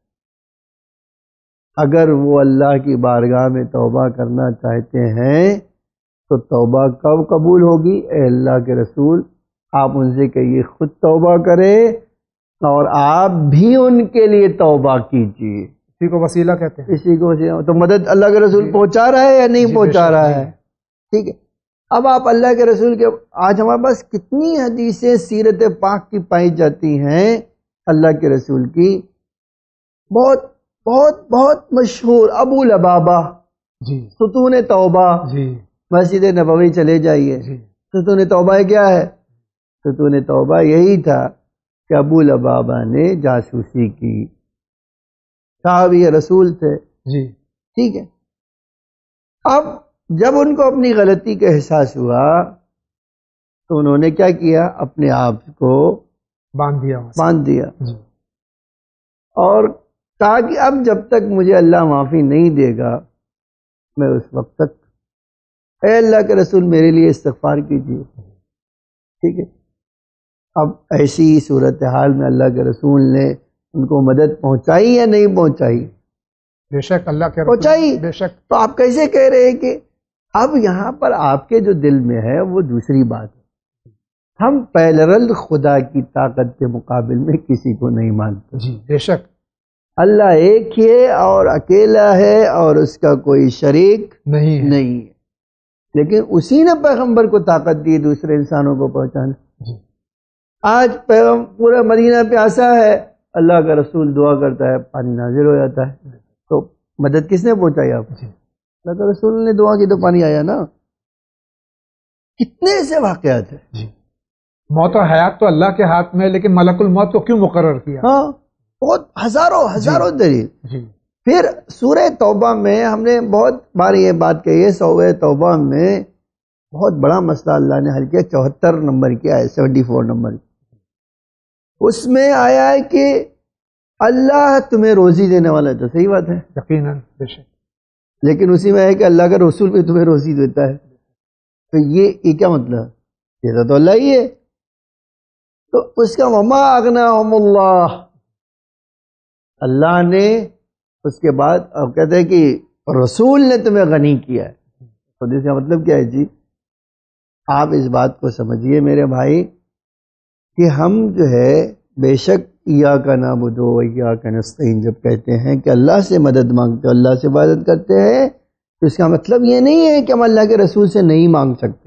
اگر وہ اللہ کی بارگاہ میں توبہ کرنا چاہتے ہیں تو توبہ کب قبول ہوگی؟ اے اللہ کے رسول آپ ان سے کہیے خود توبہ کرے اور آپ بھی ان کے لیے توبہ کیجیے. اسی کو وسیلہ کہتے ہیں. اسی کو وسیلہ. تو مدد اللہ کے رسول پہنچا رہا ہے یا نہیں پہنچا رہا ہے؟ ٹھیک ہے. اب آپ اللہ کے رسول کے, آج ہمارے پاس کتنی حدیثیں سیرت پاک کی پائی جاتی ہیں اللہ کے رسول کی. بہت بہت بہت مشہور ابو لبابہ, ستون توبہ. مسجد نبوی چلے جائیے, ستون توبہ کیا ہے؟ ستون توبہ یہی تھا کہ ابو لبابہ نے جاسوسی کی, صحابی رسول تھے. ٹھیک ہے. اب جب ان کو اپنی غلطی کا احساس ہوا تو انہوں نے کیا کیا؟ اپنے آپ کو باندھ دیا. اور کہا کہ اب جب تک مجھے اللہ معافی نہیں دے گا میں اس وقت تک, اے اللہ کے رسول میرے لیے استغفار کیجیے. ٹھیک ہے. اب ایسی صورتحال میں اللہ کے رسول نے ان کو مدد پہنچائی یا نہیں پہنچائی؟ بے شک اللہ کے پہنچائی. بے شک. تو آپ کیسے کہہ رہے ہیں کہ اب یہاں پر آپ کے جو دل میں ہے وہ دوسری بات ہے. ہم پیرل خدا کی طاقت کے مقابل میں کسی کو نہیں مانتے. جی بے شک. اللہ ایک ہی ہے اور اکیلا ہے اور اس کا کوئی شریک نہیں ہے. لیکن اسی نے پیغمبر کو طاقت دی دوسرے انسانوں کو پہنچانے. آج پورا مدینہ پیاسا ہے, اللہ کا رسول دعا کرتا ہے پانی نازل ہو جاتا ہے. تو مدد کس نے پہنچائی آپ کو؟ اللہ کا رسول نے دعا کی تو پانی آیا نا. کتنے ایسے واقعات ہیں. موت و حیات تو اللہ کے ہاتھ میں ہے, لیکن ملک الموت کو کیوں مقرر کیا؟ ہاں, بہت ہزاروں دلیل. پھر سورہ توبہ میں ہم نے بہت بار یہ بات کہی ہے, سورہ توبہ میں بہت بڑا مسئلہ اللہ نے حل کیا. 74 نمبر کیا ہے, 74 نمبر. اس میں آیا ہے کہ اللہ تمہیں روزی دینے والا ہے. تو صحیح بات ہے, یقیناً بے شک. لیکن اسی میں ہے کہ اللہ کا رسول بھی تمہیں روزی دیتا ہے. تو یہ کیا مطلب؟ یہ تو اللہ ہی ہے. تو اس کا وما اغناہم اللہ, اللہ نے اس کے بعد اب کہتے ہیں کہ رسول نے تمہیں غنی کیا ہے. تو اس کا مطلب کیا ہے جی؟ آپ اس بات کو سمجھیے میرے بھائی کہ ہم جو ہے بے شک ایاک نعبد و ایاک نستعین جب کہتے ہیں کہ اللہ سے مدد مانگتے, اللہ سے عبادت کرتے ہیں, تو اس کا مطلب یہ نہیں ہے کہ ہم اللہ کے رسول سے نہیں مانگ سکتے.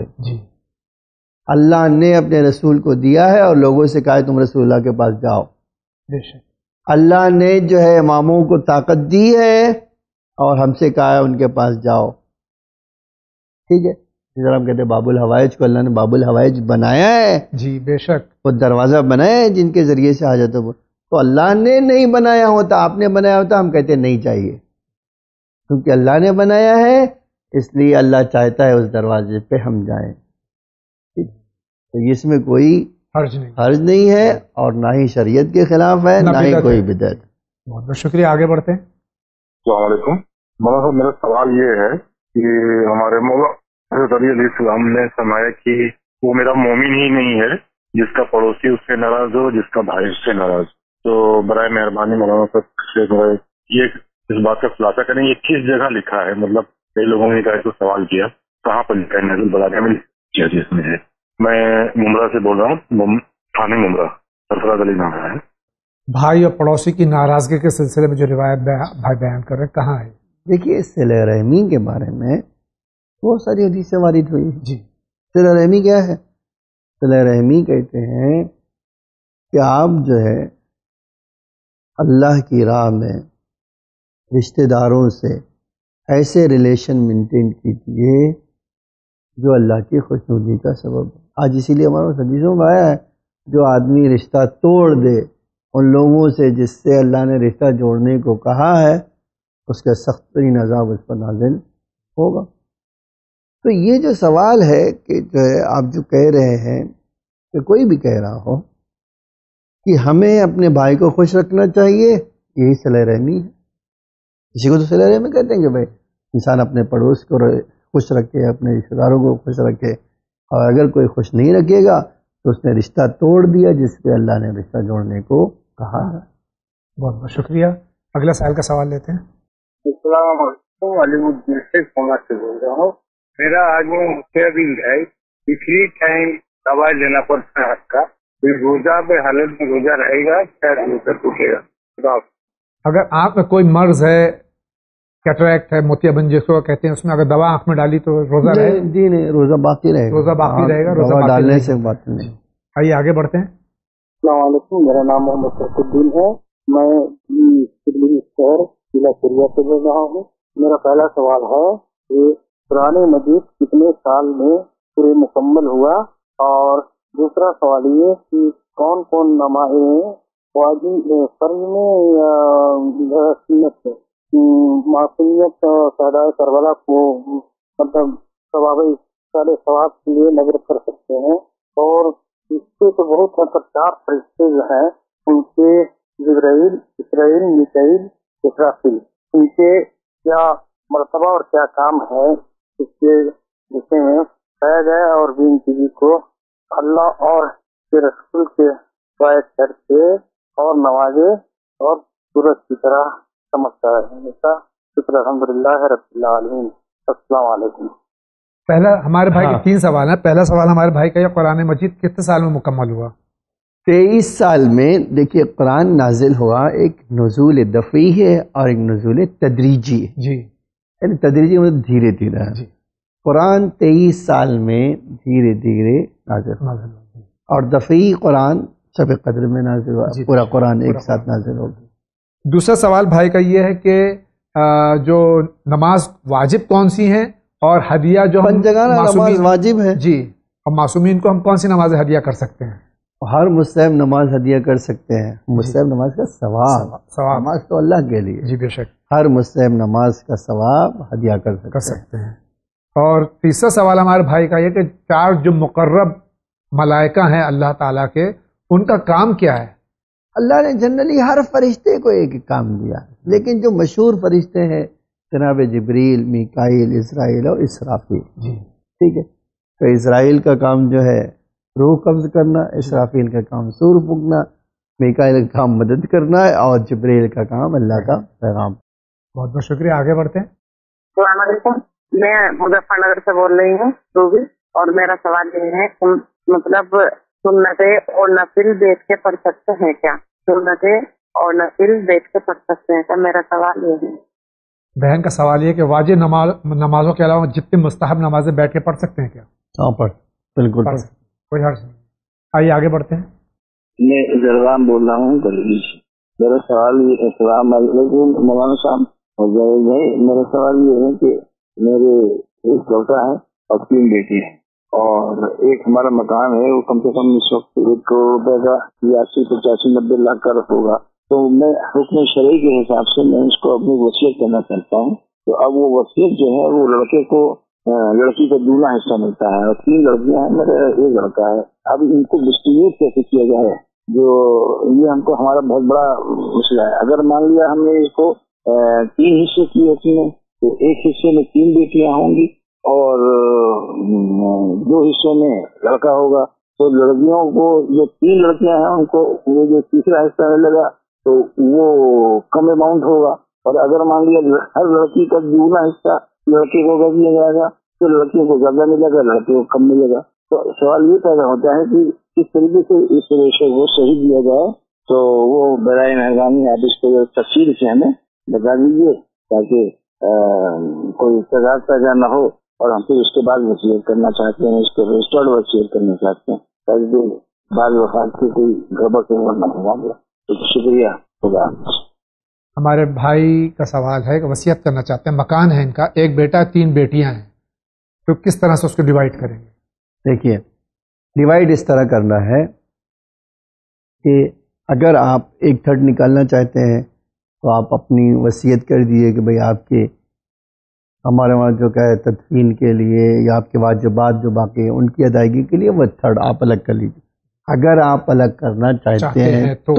اللہ نے اپنے رسول کو دیا ہے اور لوگوں سے کہا ہے تم رسول اللہ کے پاس جاؤ. بے شک. اللہ نے جو ہے اماموں کو طاقت دی ہے اور ہم سے کہا ہے ان کے پاس جاؤ. ٹھیک ہے. جس طرح ہم کہتے ہیں باب الحوائج کو اللہ نے باب الحوائج بنایا ہے. جی بے شک. وہ دروازہ بنایا ہے جن کے ذریعے سے حاجت ہو. تو اللہ نے نہیں بنایا ہوتا, آپ نے بنایا ہوتا, ہم کہتے نہیں چاہیے. کیونکہ اللہ نے بنایا ہے اس لیے اللہ چاہتا ہے اس دروازے پہ ہم جائیں. تو اس میں کوئی حرج نہیں ہے اور نہ ہی شریعت کے خلاف ہے نہ ہی کوئی بدعت. بہت بہت شکریہ. آگے بڑھتے ہیں. السلام علیکم مولانا صاحب, میرا سوال یہ ہے کہ ہمارے مولا حضرت علی علیہ السلام نے فرمایا کہ وہ میرا مومن ہی نہیں ہے جس کا پڑوسی اس سے ناراض ہو, جس کا بھائی اس سے ناراض. تو برائے مہربانی مولانا صاحب یہ اس بات کا خلاصہ کریں, یہ کس جگہ لکھا ہے؟ مطلب کئی لوگوں نے کہا تو سوال کیا کہاں پر لکھا ہے؟ نزل بلاغہ میں حدیث میں ہے. میں ممرہ سے بول رہا ہوں, تھانے ممرہ, سرفراز علی نام ہے. بھائی اور پڑوسی کی ناراضگی کے سلسلے میں جو روایت بھائی بیان کر رہے ہیں کہاں ہے؟ دیکھیے صلہ رحمی کے بارے میں بہت ساری حدیثیں وارد ہوئی. جی. صلہ رحمی کیا ہے؟ صلہ رحمی کہتے ہیں کہ آپ جو ہے اللہ کی راہ میں رشتہ داروں سے ایسے ریلیشن مینٹین کیجیے جو اللہ کی خوشنودی کا سبب ہے. آج اسی لیے ہمارے حدیثوں میں آیا ہے جو آدمی رشتہ توڑ دے ان لوگوں سے جس سے اللہ نے رشتہ جوڑنے کو کہا ہے, اس کا سخت ترین عذاب اس پر نازل ہوگا. تو یہ جو سوال ہے کہ جو ہے آپ جو کہہ رہے ہیں کہ کوئی بھی کہہ رہا ہو کہ ہمیں اپنے بھائی کو خوش رکھنا چاہیے, یہی صلہ رحمی ہے. اسی کو تو صلہ رحمی کہتے ہیں کہ بھائی انسان اپنے پڑوس کو خوش رکھے, اپنے رشتہ داروں کو خوش رکھے, اور اگر کوئی خوش نہیں رکھے گا تو اس نے رشتہ توڑ دیا جس پہ اللہ نے رشتہ جوڑنے کو کہا ہے. بہت بہت شکریہ. اگلا سائل کا سوال لیتے ہیں. السلام علیکم, علی مدین سے پونا سے بول رہا ہوں. میرا آج میں مشکل ہے, پچھلی ٹائم دوائی لینا پڑتا ہے حق کا, रोजा में हालत में रोजा रहेगा, शायद रोजा टूटेगा। अगर आंख में कोई मर्ज है, कैटरैक्ट है, मोतियाबिंद जिसको कहते हैं, उसमें अगर दवा आंख में डाली तो रोजा रहेगा? जी नहीं, रोजा बाकी रहेगा। रोजा बाकी रहेगा, रोजा डालने से बात नहीं। आइए आगे बढ़ते हैं। अस्सलाम वालेकुम, मेरा नाम मोहम्मद फखरुद्दीन है। मैं दिल्ली शहर जिला सिरिया से बोल रहा हूँ। मेरा पहला सवाल है कि कुरान मजीद कितने साल में पूरे मुकम्मल हुआ, और दूसरा सवाल ये कि कौन कौन नमाज़ें वाजिब फर्ज में या सुन्नत में मासूमियत शहदा करबला को मतलब सारे सवाब के लिए नजर कर सकते हैं। और इससे तो बहुत मतलब 4 फरिश्ते जो हैं उनके जिब्राइल, इसराइल, मीकाईल, इसराफील, उनके क्या मर्तबा और क्या काम है, इसके विषय में बताया जाए। और भी इन चीज़ों को अल्लाह और के रसूल के बात करके और नवाजे और सूरज की तरह समझता है। शुक्र अल्हम्दुलिल्लाह रब्बिल आलमीन। अस्सलाम वालेकुम। पहला हमारे भाई के 3 सवाल है। पहला सवाल हमारे भाई का, ये कुरान मजीद कितने साल में मुकम्मल हुआ? 23 साल में। देखिए, कुरान नाजिल हुआ, एक नुज़ूल दफ़ी है और एक नुज़ूल तदरीजी है। जी, यानी तदरीजी मतलब धीरे धीरे है। कुरान 23 साल में धीरे धीरे नाजिल हुआ, और दफ़ी कुरान शब कद्र में नाजिल हुआ। पूरा कुरान एक साथ नाजिल हो गया। दूसरा सवाल भाई का ये है कि जो नमाज वाजिब कौन सी हैं, और हदिया जो पंजगाना नमाज वाजिब है जी, और मासूमीन को हम कौन सी नमाज हदिया कर सकते हैं? हर मुस्लिम नमाज हदिया कर सकते हैं। मुस्लिम नमाज का सवाब, नमाज तो अल्लाह के लिए। जी बेशक, हर मुस्लिम नमाज का सवाब हदिया कर सकते हैं। और तीसरा सवाल हमारे भाई का ये कि 4 जो मुकर्रब मलाइका हैं अल्लाह ताला के, उनका काम क्या है? अल्लाह ने जनरली हर फरिश्ते को एक काम दिया, लेकिन जो मशहूर फरिश्ते हैं जनाब जिब्रील, मीकाईल, इसराइल और इसराफील। ठीक है, तो इसराइल का काम जो है रूह कब्ज करना, इसराफील का काम सूर फूंकना, मीकाईल का काम मदद करना है, और जिब्रील का काम अल्लाह का पैगाम। बहुत बहुत शुक्रिया, आगे बढ़ते हैं। अस्सलाम वालेकुम, मैं मुजफ्फरनगर से बोल रही हूँ रूबी, और मेरा सवाल ये है मतलब सुन्नते और नफिल बैठ के पढ़ सकते हैं क्या? सुन्नते और नफिल बैठ के पढ़ सकते हैं क्या? मेरा सवाल ये है। बहन का सवाल ये कि वाजिब नमाजों के अलावा जितनी मुस्तहब नमाजें बैठ के पढ़ सकते हैं क्या? हाँ, पढ़, बिल्कुल पढ़, कोई हर्ज नहीं। आइए आगे बढ़ते हैं। मैं जरगाम बोल रहा हूँ दिल्ली से। मेरा सवाल ये, अस्सलाम वालेकुम मौलाना साहब और जावेद भाई, मेरा सवाल ये है कि मेरे एक लड़का है और 3 बेटी है, और एक हमारा मकान है, वो कम से कम इस वक्त 1 करोड़ रुपए का 85-85-90 लाख का होगा। तो मैं हुक्म शरई के हिसाब से मैं उसको अपनी वसीयत करना चाहता हूँ। तो अब वो वसीयत जो है वो लड़के को, लड़की का दूल्हा हिस्सा मिलता है, और 3 लड़कियां हैं, मेरा 1 लड़का है। अब इनको डिस्ट्रीब्यूट कैसे किया जाए, जो ये हमको हमारा बहुत बड़ा मसला है। अगर मान लिया हमने इसको 3 हिस्से किए उसमें, तो एक हिस्से में 3 बेटियां होंगी और 2 हिस्सों में लड़का होगा। तो लड़कियों को, जो 3 लड़कियां हैं उनको वो जो तीसरा हिस्सा मिलेगा तो वो कम अमाउंट होगा। और अगर मान लिया हर लड़की का दूसरा हिस्सा लड़के को कर दिया जाएगा तो लड़कियों को ज्यादा मिलेगा, लड़के को कम मिलेगा। तो सवाल ये पैदा होता है कि किस तरीके से इस रेशो को सही दिया जाए। तो वो बराए मेहरबानी आप इस पर तफसील से हमें बता दीजिए, ताकि कोई तजाद पैदा न हो, और हम फिर उसके बाद वसीयत करना चाहते हैं, इसको रजिस्टर्ड वसीयत करना चाहते हैं, ताकि बाद वफात की कोई गड़बड़ न होगा। तो शुक्रिया, खुदा। हमारे भाई का सवाल है कि वसीयत करना चाहते हैं, मकान है इनका, 1 बेटा 3 बेटियां हैं, तो किस तरह से उसको डिवाइड करेंगे? देखिए, डिवाइड इस तरह करना है कि अगर आप 1/3 निकालना चाहते हैं तो आप अपनी वसीयत कर दीजिए कि भाई आपके हमारे वहाँ जो क्या है तदफीन के लिए या आपके वाजिबात जो बाकी हैं उनकी अदायगी के लिए वो 1/3 आप अलग कर लीजिए। अगर आप अलग करना चाहते हैं तो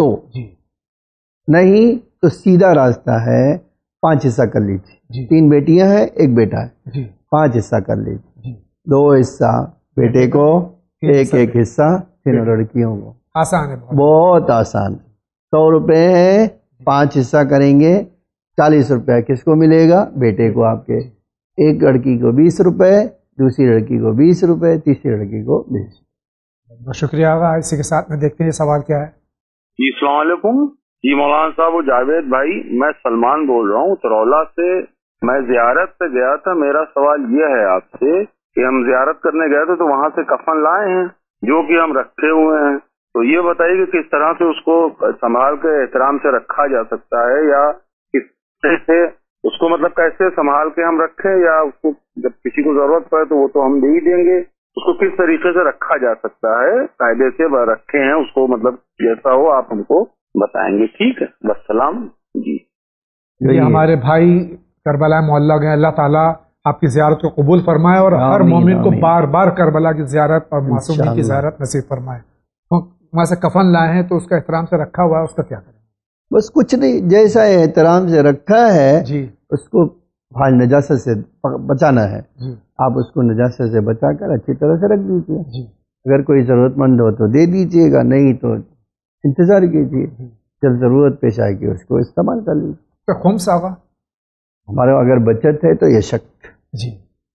नहीं तो सीधा रास्ता है 5 हिस्सा कर लीजिए। 3 बेटियां हैं, 1 बेटा है, 5 हिस्सा कर लीजिए। 2 हिस्सा बेटे को, 1 हिस्सा 3 लड़कियों को। आसान है, बहुत आसान। 100 रुपए है, 5 हिस्सा करेंगे, 40 रुपया किसको मिलेगा? बेटे को आपके। 1 लड़की को 20 रुपए, दूसरी लड़की को 20 रुपए, तीसरी लड़की को 20। बहुत शुक्रिया आगा। इसी के साथ में देखते हैं ये सवाल क्या है। जी अस्सलाम वालेकुम। जी मौलाना साहब वो जावेद भाई, मैं सलमान बोल रहा हूँ तरौला से। मैं जियारत पे गया था। मेरा सवाल ये है आपसे कि हम जियारत करने गए थे तो वहाँ से कफन लाए हैं जो कि हम रखे हुए हैं, तो ये बताइए कि किस तरह से उसको संभाल के एहतराम से रखा जा सकता है, या किस तरह से उसको मतलब कैसे संभाल के हम रखें, या उसको जब किसी को जरूरत पड़े तो वो तो हम दे ही देंगे, उसको किस तरीके से रखा जा सकता है, कायदे से रखे हैं उसको, मतलब जैसा हो आप हमको बताएंगे। ठीक है, बस सलाम जी। ये हमारे भाई करबला मोहल्ला गए, अल्लाह ताला आपकी ज़ियारत को कबूल फरमाए और हर मोमिन को बार बार करबला की ज़ियारत और मासूमी की ज़ियारत नसीब फरमाए। तो वहाँ से कफन लाए हैं तो उसका एहतराम से रखा हुआ है, उसका क्या करें? बस कुछ नहीं, जैसा एहतराम से रखा है जी, उसको भाल नजासत से बचाना है जी। आप उसको नजासत से बचाकर अच्छी तरह से रख दीजिए जी। अगर कोई ज़रूरतमंद हो तो दे दीजिएगा, नहीं तो इंतज़ार कीजिए, जब ज़रूरत पेश आएगी उसको इस्तेमाल कर लीजिए। तो खुम्स आगा हमारे अगर बचत है तो ये शक जी,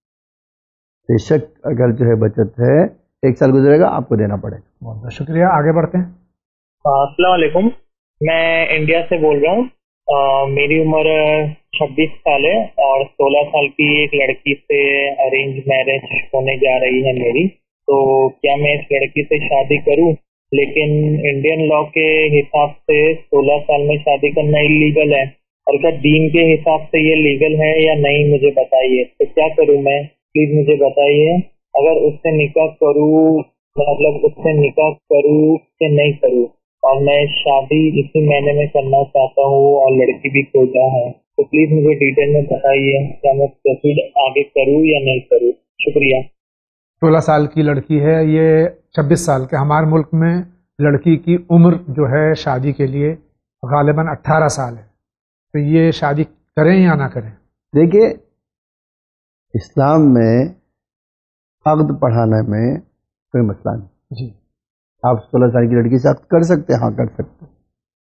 बेशक अगर जो है बचत है 1 साल गुजरेगा आपको देना पड़ेगा। बहुत बहुत शुक्रिया, आगे बढ़ते हैं। अस्सलाम वालेकुम, मैं इंडिया से बोल रहा हूँ। मेरी उम्र 26 साल है और 16 साल की एक लड़की से अरेंज मैरिज होने जा रही है मेरी। तो क्या मैं इस लड़की से शादी करूँ? लेकिन इंडियन लॉ के हिसाब से 16 साल में शादी करना इलीगल है, और क्या दीन के हिसाब से ये लीगल है या नहीं, मुझे बताइए। तो क्या करूँ मैं, प्लीज मुझे बताइए। अगर उससे निकाह करूँ, मतलब उससे निकाह करूँ कि नहीं करूँ, और मैं शादी इसी महीने में करना चाहता हूँ और लड़की भी खोजा है, तो प्लीज मुझे डिटेल में बताइए क्या मैं प्रोसीड आगे करूँ या नहीं करूँ। शुक्रिया। 16 साल की लड़की है, ये 26 साल के। हमारे मुल्क में लड़की की उम्र जो है शादी के लिए गालिबन 18 साल है, तो ये शादी करें या ना करें? देखिए, इस्लाम में अक़्द पढ़ाने में कोई मसला नहीं जी। आप 16 साल की लड़की से अक़्द कर सकते हैं, हाँ कर सकते हैं,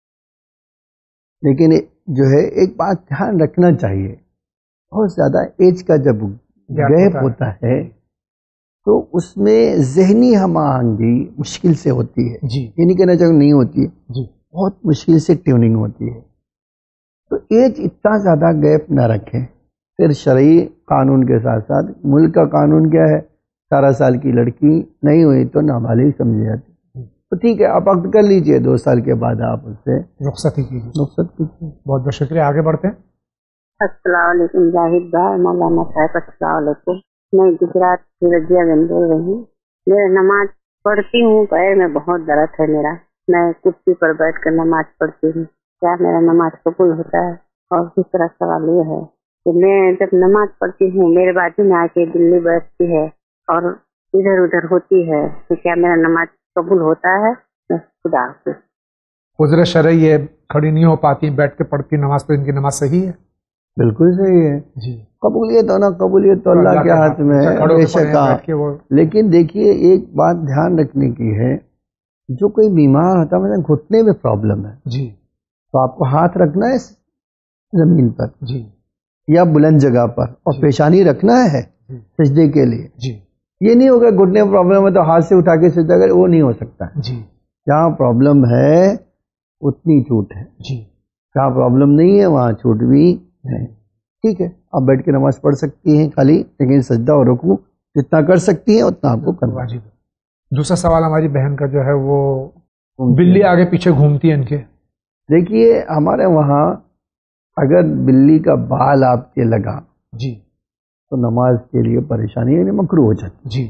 लेकिन जो है एक बात ध्यान रखना चाहिए, बहुत ज़्यादा एज का जब गैप होता है तो उसमें ज़हनी हम-आहंगी मुश्किल से होती है जी। ये नहीं कहना चाहिए नहीं होती है जी, बहुत मुश्किल से ट्यूनिंग होती है। तो एज इतना ज़्यादा गैप ना रखें। फिर शरई कानून के साथ साथ मुल्क का कानून क्या है, 18 साल की लड़की नहीं हुई तो नाबालिग समझी जाती, तो ठीक है आप अक़्द कर लीजिए, 2 साल के बाद आप उससे रुख़्सत कीजिए। बहुत बहुत शुक्रिया, आगे बढ़ते हैं। अस्सलाम वालेकुम जाहिद भाई, मौलाना साहब अस्सलाम वालेकुम। मैं गुजरात की रजियागंज बोल रही हूँ। मैं नमाज पढ़ती हूँ, पैर में बहुत दर्द है मेरा, मैं कुर्सी पर बैठ कर नमाज पढ़ती हूँ, क्या मेरा नमाज कबूल होता है? और दूसरा सवाल ये है कि मैं जब नमाज पढ़ती हूँ मेरे बाजू में आके बिल्ली बैठती है और इधर उधर होती है, तो क्या मेरा नमाज कबूल होता है? खुदा हाफ़िज़। उज़्र शरई है, खड़ी नहीं हो पाती, बैठ के पढ़ती नमाज, तो इनकी नमाज सही है? बिल्कुल सही है जी। कबूलियत हो ना कबूलियत तो अल्लाह के हाथ में है, बेशक। लेकिन देखिए एक बात ध्यान रखने की है, जो कोई बीमार होता है, मतलब घुटने में प्रॉब्लम है जी, तो आपको हाथ रखना है जमीन पर जी या बुलंद जगह पर, और पेशानी रखना है सजदे के लिए जी। ये नहीं होगा घुटने में प्रॉब्लम है तो हाथ से उठा के सजदा करे, वो नहीं हो सकता जी। जहाँ प्रॉब्लम है उतनी छूट है जी, जहाँ प्रॉब्लम नहीं है वहाँ छूट भी नहीं। ठीक है, आप बैठ के नमाज पढ़ सकती हैं खाली, लेकिन सजदा और रुकू जितना कर सकती हैं उतना आपको करना जी। दूसरा सवाल हमारी बहन का जो है, वो बिल्ली आगे पीछे घूमती है इनके। देखिए हमारे वहाँ अगर बिल्ली का बाल आपके लगा जी तो नमाज के लिए परेशानी यानी मकरूह हो जाती जी,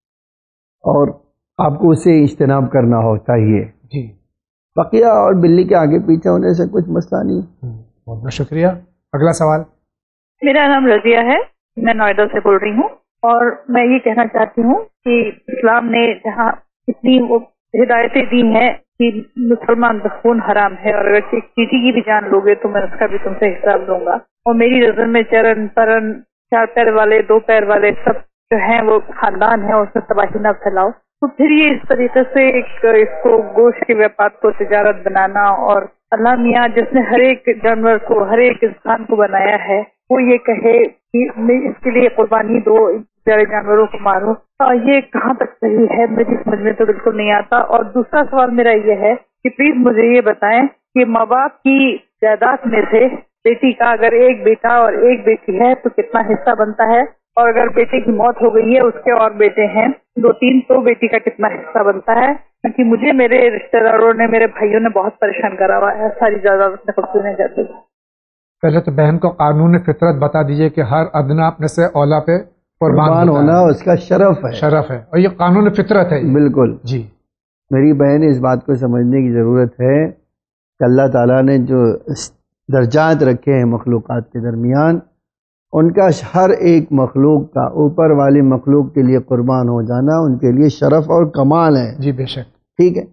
और आपको उसे इज्तनाब करना हो चाहिए जी। बकिया और बिल्ली के आगे पीछे होने से कुछ मसला नहीं। बहुत बहुत शुक्रिया, अगला सवाल। मेरा नाम रजिया है, मैं नोएडा से बोल रही हूँ, और मैं ये कहना चाहती हूँ कि इस्लाम ने जहाँ इतनी वो हिदायतें दी हैं कि मुसलमान का खून हराम है, और अगर चींटी की भी जान लोगे तो मैं उसका भी तुमसे हिसाब लूंगा, और मेरी नजर में चरण परन 4 पैर वाले 2 पैर वाले सब जो हैं वो खानदान है, उसमें तबाही न फैलाओ। तो फिर ये इस तरीके से इसको गोश्त के व्यापार को तिजारत बनाना, और अल्लाह मियाँ जिसने हर एक जानवर को, हर एक इंसान को बनाया है, वो ये कहे कि इसके लिए कुर्बानी दो, प्यारे जानवरों को मारो, ये कहाँ तक सही है मेरी समझ में तो बिल्कुल नहीं आता। और दूसरा सवाल मेरा ये है कि प्लीज मुझे ये बताएं कि माँ बाप की जायदाद में से बेटी का अगर एक बेटा और एक बेटी है तो कितना हिस्सा बनता है, और अगर बेटे की मौत हो गई है उसके और बेटे हैं 2-3 तो बेटी का कितना हिस्सा बनता है? क्योंकि मुझे मेरे रिश्तेदारों ने, मेरे भाइयों ने बहुत परेशान करा हुआ है, सारी जायदाद अपने कब्जे में जाती है। पहले तो बहन को कानून फितरत बता दीजिए कि हर अदना अपने से औला पे कुर्बान होना उसका शरफ है, शरफ है, और ये कानून फितरत है। बिल्कुल जी। मेरी बहन इस बात को समझने की ज़रूरत है कि अल्लाह ताला ने जो दर्जात रखे हैं मखलूक़ात के दरमियान, उनका हर एक मखलूक का ऊपर वाली मखलूक के लिए कुर्बान हो जाना उनके लिए शरफ और कमाल है। जी बेशक। ठीक है,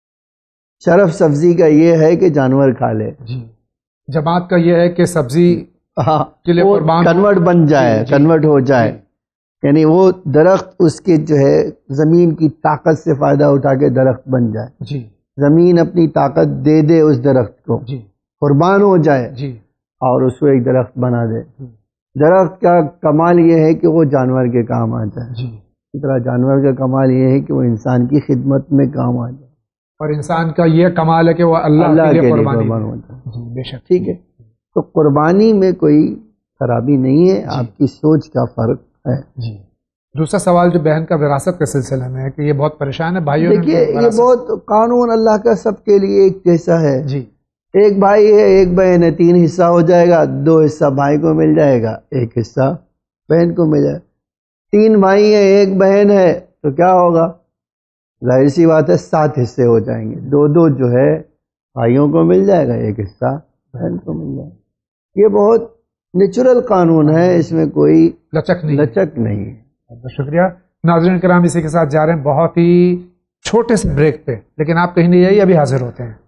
शरफ सब्जी का ये है कि जानवर खा ले, जी। जमात का ये है कि सब्जी के लिए कुर्बान कन्वर्ट बन जाए, कन्वर्ट हो जाए, यानी वो दरख्त उसके जो है ज़मीन की ताकत से फ़ायदा उठा के दरख्त बन जाए। जी। ज़मीन अपनी ताकत दे दे उस दरख्त को, जी। कुर्बान हो जाए, जी। और उसको एक दरख्त बना दे। दरख्त का कमाल ये है कि वो जानवर के काम आ जाए। जी। इस तरह जानवर का कमाल ये है कि वो इंसान की खिदमत में काम आ जाए, और इंसान का ये कमाल है कि वो अल्लाह के लिए कुर्बान हो जाए। जी बेशक। ठीक है, तो कुर्बानी में कोई खराबी नहीं है, आपकी सोच का फर्क है। जी। दूसरा सवाल जो बहन का विरासत के सिलसिले में है कि ये बहुत परेशान है भाइयों। देखिए ये बहुत कानून अल्लाह का सबके लिए एक जैसा है। जी। एक भाई है, एक बहन है, 3 हिस्सा हो जाएगा, 2 हिस्सा भाई को मिल जाएगा, 1 हिस्सा बहन को मिल जाएगा। 3 भाई है, 1 बहन है, तो क्या होगा? जाहिर सी बात है 7 हिस्से हो जाएंगे। 2-2 जो है भाइयों को मिल जाएगा, 1 हिस्सा बहन को मिल जाएगा। ये बहुत नेचुरल कानून है, इसमें कोई लचक नहीं है। बहुत शुक्रिया। नाज़रीन किराम, इसी के साथ जा रहे हैं बहुत ही छोटे से ब्रेक पे, लेकिन आप कहीं नहीं जाइए, अभी हाजिर होते हैं।